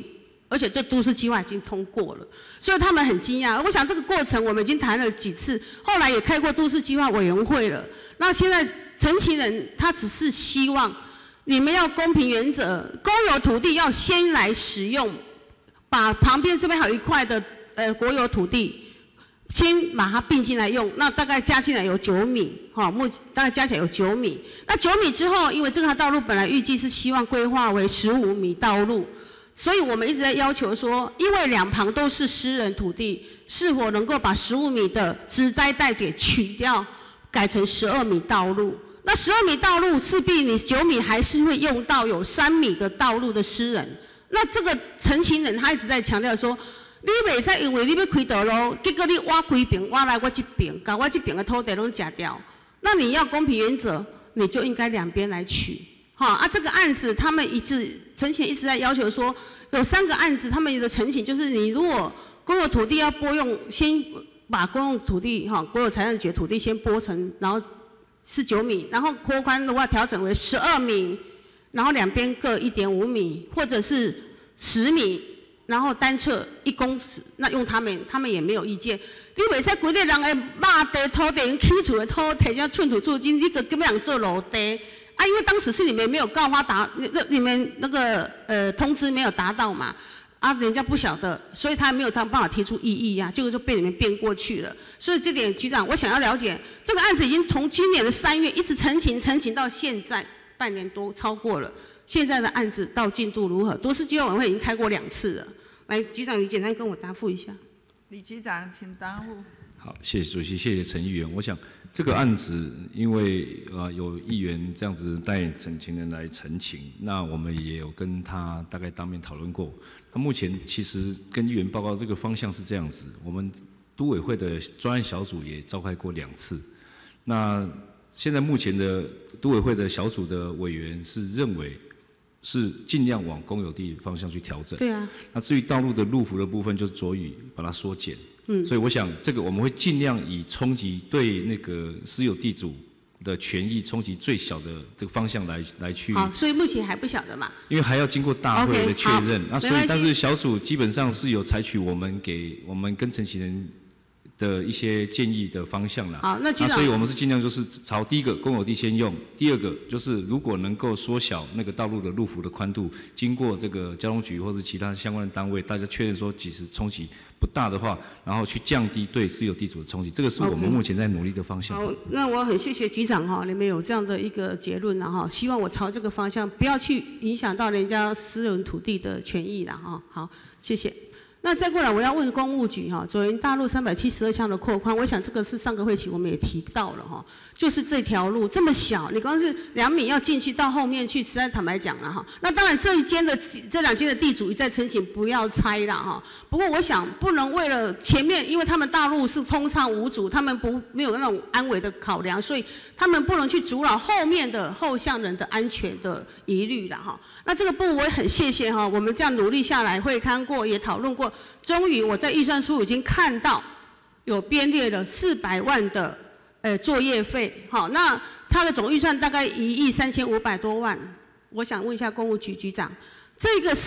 J: 而且这都市计划已经通过了，所以他们很惊讶。我想这个过程我们已经谈了几次，后来也开过都市计划委员会了。那现在陈其仁他只是希望你们要公平原则，公有土地要先来使用，把旁边这边还有一块的国有土地。先把它并进来用，那大概加进来有9米，大概加起来有9米。那9米之后，因为这条道路本来预计是希望规划为15米道路，所以我们一直在要求说，因为两旁都是私人土地，是否能够把15米的植栽带给取掉，改成12米道路？那12米道路势必你9米还是会用到有3米的道路的私人。那这个陈其仁他一直在强调说。你袂使因为你要开道路，结果你挖规边，挖来我这边，把我这边的土地拢吃掉。那你要公平原则，你就应该两边来取。这个案子他们陈其仁一直在要求说，有3个案子，他们的陈情就是你如果公有土地要拨用，先把公有土地国有财产局土地先拨成，然后是9米，然后扩宽的话调整为12米，然后两边各1.5米，或者是10米。然后单侧1公尺，那用他们也没有意见。你袂使规个人的马地土地、起厝的土地，像寸土寸金，你个根本想做楼地啊？因为当时是你们没有告发你们那个通知没有达到嘛，人家不晓得，所以他没有办法提出异议啊，就是说被你们变过去了。所以这点局长，我想要了解，这个案子已经从今年的3月一直陈情到现在半年多，超过了。现在的案子到进度如何？都市计划委员会已经开过2次了。来，局长，你简单跟我答复一下。
A: 李局长，请答复。
D: 好，谢谢主席，谢谢陈议员。我想这个案子，因为有议员这样子带陈情人来陈情，那我们也有跟他大概当面讨论过。那目前其实跟议员报告这个方向是这样子，我们都委会的专案小组也召开过2次。那现在目前的都委会的小组的委员是认为。是尽量往公有地方向去调整。
J: 对啊。
D: 那至于道路的路幅的部分，就是着以把它缩减。所以我想这个我们会尽量以冲击对那个私有地主的权益冲击最小的这个方向来去。
J: 好，所以目前还不晓得嘛。
D: 因为还要经过大会的确认。那所以但是小组基本上是有采取我们跟陈其仁的一些建议的方向啦。
J: 好，那局长，
D: 所以我们是尽量就是朝第一个公有地先用，第二个就是如果能够缩小那个道路的路幅的宽度，经过这个交通局或是其他相关的单位，大家确认说即使冲击不大的话，然后去降低对私有地主的冲击，这个是我们目前在努力的方向。
J: 好，那我很谢谢局长哈，你们有这样的一个结论了哈，希望我朝这个方向，不要去影响到人家私人土地的权益了哈。好，谢谢。那再过来，我要问公务局哈，左营大路372项的扩宽，我想这个是上个会期我们也提到了哈，就是这条路这么小，你光是2米要进去到后面去，实在坦白讲了哈。那当然这2间的地主一再申请不要拆了哈。不过我想不能为了前面，因为他们大路是通畅无阻，他们没有那种安危的考量，所以他们不能去阻扰后面的后向人的安全的疑虑了哈。那这个部分我也很谢谢哈，我们这样努力下来，会看过也讨论过。终于我在预算书已经看到有编列了400万的作业费，好，那它的总预算大概1亿3500多万。我想问一下公务局局长，这个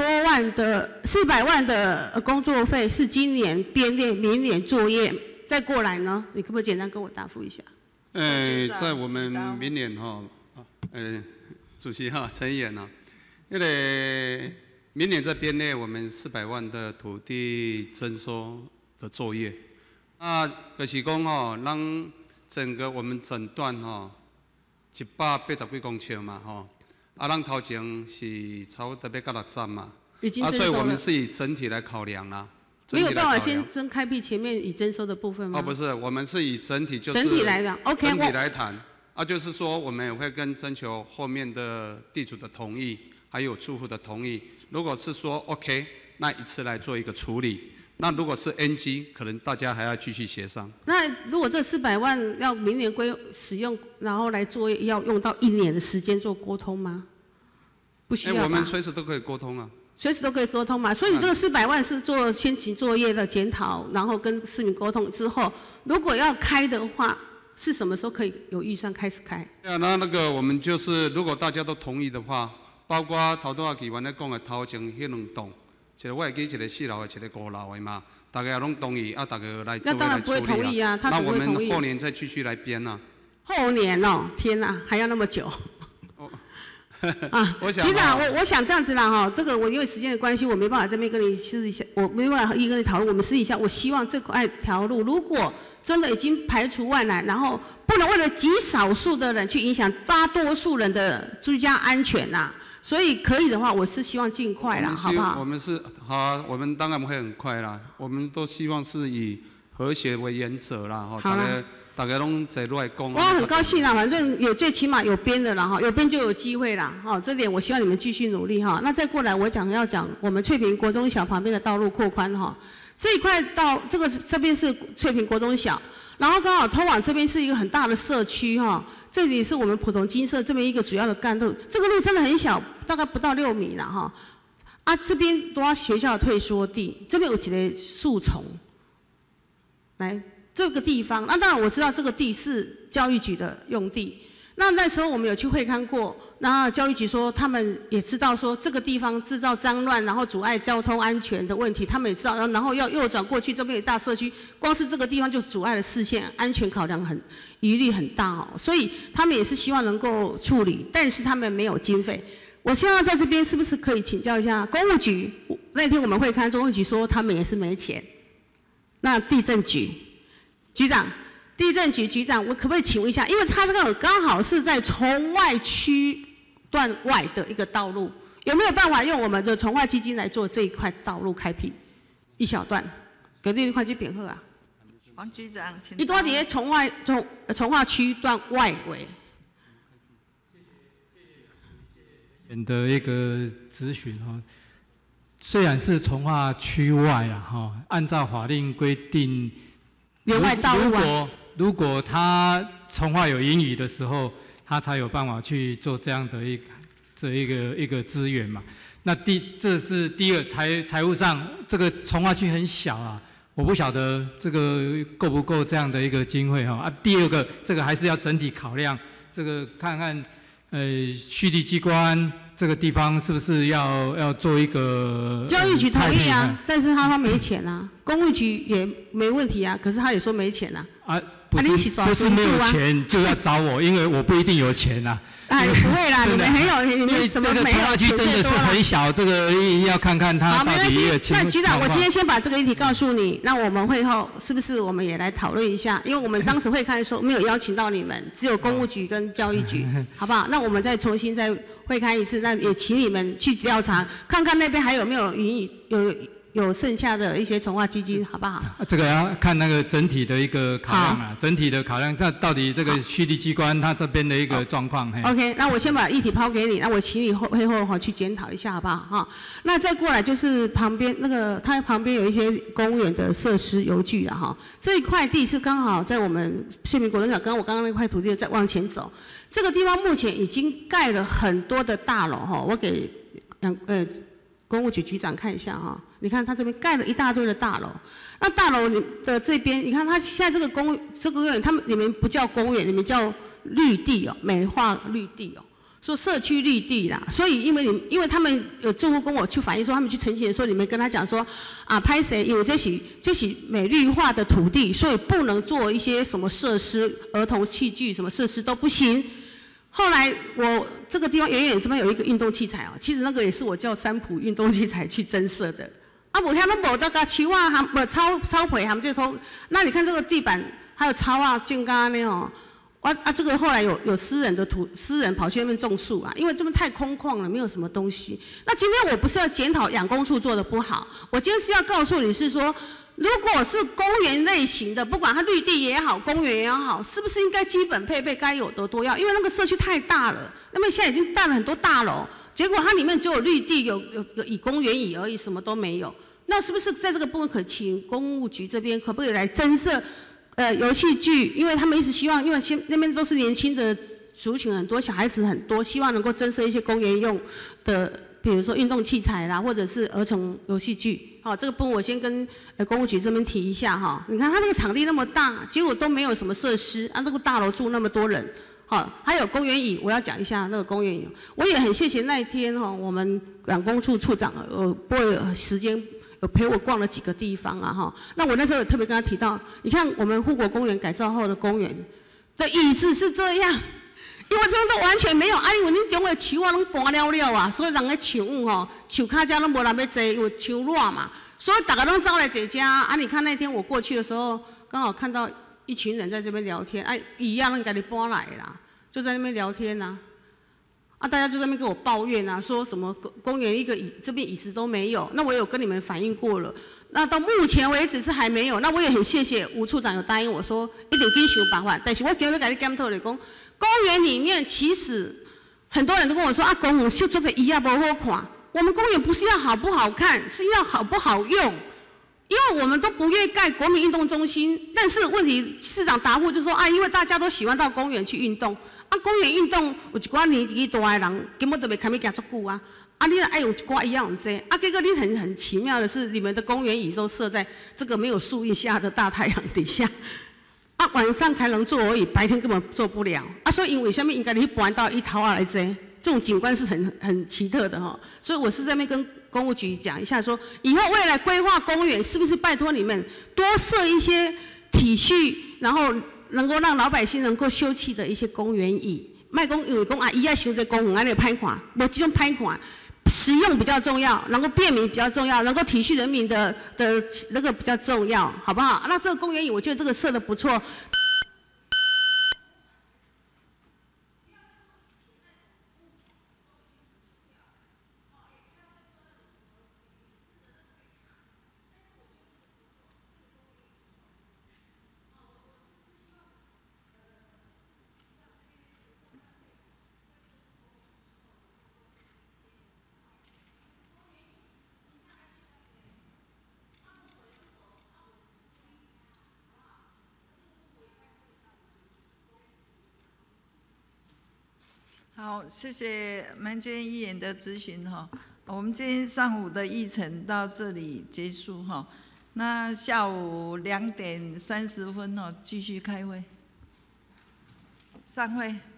J: 400万的工作费是今年编列，明年作业再过来呢？你可不可以简单跟我答复一下？
G: 在我们明年哈，主席哈，陈议员啊，那个。明年在编列我们400万的土地征收的作业，就是讲吼，让整个我们整段吼180几公尺嘛吼，咱头前是差不多要到6站嘛，
J: 已经征收了。
G: 所以我们是以整体来考量啦。
J: 没有办法先开辟前面已征收的部分吗？
G: 不是，我们是以整体就是
J: 整体来讲 ，OK，
G: 整体来谈，就是说我们也会跟征求后面的地主的同意，还有住户的同意。如果是说 OK， 那一次来做一个处理。那如果是 NG， 可能大家还要继续协商。
J: 那如果这400万要明年使用，然后来作业，要用到1年的时间做沟通吗？不需要吧？
G: 我们随时都可以沟通啊。
J: 随时都可以沟通嘛。所以你这个400万是做先期作业的检讨，然后跟市民沟通之后，如果要开的话，是什么时候可以有预算开始开？
G: 对啊，那个我们就是如果大家都同意的话。包括头拄仔议员咧讲的头前迄2栋， 一个我会记一个4楼的，一个5楼的嘛，大家拢同意啊，大家来做
J: 那当然不会同意啊，他
G: 那我
J: 怎么会同意？
G: 们后年再继续来编啊。
J: 后年哦，天哪，还要那么久？啊，
G: 局
J: 长，我想这样子啦哈，这个我因为时间的关系，我没办法这边跟你私底下，我没办法跟你讨论。我们私底下，我希望这块条路，如果真的已经排除万难，然后不能为了极少数的人去影响大多数人的居家安全呐，所以可以的话，我是希望尽快啦，好不好？
G: 我们是好啊，我们当然会很快啦，我们都希望是以和谐为原则啦，哈。大家拢坐落来讲。我
J: 很高兴啦，反正最起码有编的啦哈，有编就有机会啦，哈，这点我希望你们继续努力哈。那再过来我要讲我们翠屏国中小旁边的道路扩宽哈，这一块这边是翠屏国中小，然后刚好通往这边是一个很大的社区哈，这里是我们普通金社这边一个主要的干路，这个路真的很小，大概不到6米啦哈。啊，这边都要学校的退缩地，这边有几个树丛，来。这个地方，那当然我知道这个地是教育局的用地。那时候我们有去会勘过，然后教育局说他们也知道说这个地方制造脏乱，然后阻碍交通安全的问题，他们也知道，然后要右转过去，这边有大社区，光是这个地方就阻碍了视线，安全考量疑虑很大哦，所以他们也是希望能够处理，但是他们没有经费。我希望在这边是不是可以请教一下公务局？那天我们会勘，公务局说他们也是没钱。那地政局。局长，地政局局长，我可不可以请问一下？因为他这个刚好是在崇外区段外的一个道路，有没有办法用我们的崇外基金来做这一块道路开辟一小段？给你快去点贺啊！
A: 王局长，请。
J: 你多在崇化区段外围。
C: 的一个咨询哈，虽然是崇化区外啦哈，按照法令规定。
J: 连外道路啊！
C: 如果他崇化有盈余的时候，他才有办法去做这样的一个资源嘛。那这是第二财务上，这个崇化区很小啊，我不晓得这个够不够这样的一个经费哈。第二个这个还是要整体考量，这个看看蓄地机关。这个地方是不是要做一个？
J: 教育局同意啊，但是他没钱啊，公务局也没问题啊，可是他也说没钱啊。
C: 啊，不是没有钱就要找我，因为我不一定有钱啊。
J: 哎，不会啦，你们很有，你们什么没有？
C: 这个崇化区真的是很小，这个要看看他到底有钱。
J: 那局长，我今天先把这个议题告诉你，那我们会后是不是我们也来讨论一下？因为我们当时会看的时候没有邀请到你们，只有公务局跟教育局，好不好？那我们再重新再会开一次，那也请你们去调查，看看那边还有没有有剩下的一些崇化基金，好不好？
C: 这个要看那个整体的一个考量啊，整体的考量，那到底这个蓄地机关它这边的一个状况。
J: OK， 那我先把议题抛给你，那我请你会后去检讨一下，好不好？哈，那再过来就是旁边那个，它旁边有一些公务员的设施邮具啊，哈，这一块地是刚好在我们翠屏国中小跟我刚刚那块土地再往前走，这个地方目前已经盖了很多的大楼哈，我给公务局局长看一下哈，你看他这边盖了一大堆的大楼，那大楼的这边，你看他现在这个公园，你们不叫公园，你们叫绿地哦，美化绿地哦，说社区绿地啦。所以因为他们有住户跟我去反映说，他们去澄清的时候，你们跟他讲说啊，拍谁？因为这是美绿化的土地，所以不能做一些什么设施，儿童器具什么设施都不行。后来我这个地方远远这边有一个运动器材哦，其实那个也是我叫三浦运动器材去增设的。啊，我看那无大家树啊，草皮含这头，那你看这个地板还有草啊、茎干呢哦，这个后来有私人跑去那边种树啊，因为这边太空旷了，没有什么东西。那今天我不是要检讨养工处做的不好，我今天是要告诉你是说。如果是公园类型的，不管它绿地也好，公园也好，是不是应该基本配备该有的都要？因为那个社区太大了，那么现在已经盖了很多大楼，结果它里面只有绿地，有以公园椅而已，什么都没有。那是不是在这个部分可请公务局这边可不可以来增设游戏具？因为他们一直希望，因为那边都是年轻的族群很多，小孩子很多，希望能够增设一些公园用的。比如说运动器材啦，或者是儿童游戏具，好，这个部分我先跟公务局这边提一下哈。你看它那个场地那么大，结果都没有什么设施，啊，这个大楼住那么多人， 好，还有公园椅，我要讲一下那个公园椅。我也很谢谢那一天哈，我们管工处处长拨时间有陪我逛了几个地方啊哈。那我那时候也特别跟他提到，你看我们护国公园改造后的公园的椅子是这样。因为这边都完全没有，啊！因为恁中的树啊拢搬了了啊，所以人的树屋吼，树脚架拢无人要坐，因为树热嘛，所以大家拢走来坐家。啊，你看那天我过去的时候，刚好看到一群人在这边聊天，哎，椅啊，人家己搬来啦，就在那边聊天呐。啊，大家就在那边跟我抱怨啊，说什么公园一个这边椅子都没有。那我有跟你们反映过了，那到目前为止是还没有。那我也很谢谢吴处长有答应我说一定紧想办法，但是我今日要跟你检讨的讲。公园里面其实很多人都跟我说啊，公园修做的椅啊不好看。我们公园不是要好不好看，是要好不好用。因为我们都不愿意盖国民运动中心，但是问题市长答复就说啊，因为大家都喜欢到公园去运动，啊，公园运动有一寡年纪大的人根本都袂堪要行足久啊。啊，你爱有一寡一样这，啊，结果你很奇妙的是，你们的公园椅都设在这个没有树荫下的大太阳底下。啊，晚上才能做而已，白天根本做不了。啊，所以因为下面应该你搬到一头啊来坐，这种景观是很奇特的哈。所以我是在那边跟公务局讲一下说，以后未来规划公园是不是拜托你们多设一些体恤，然后能够让老百姓能够休憩的一些公园椅。卖讲因为讲啊，伊爱想在公园安尼歹看，无这种歹看。实用比较重要，能够便民比较重要，能够体恤人民的那个比较重要，好不好？那这个公园椅，我觉得这个设得不错。
A: 好，谢谢曼娟议员的咨询哈。我们今天上午的议程到这里结束哈。那下午2点30分继续开会，散会。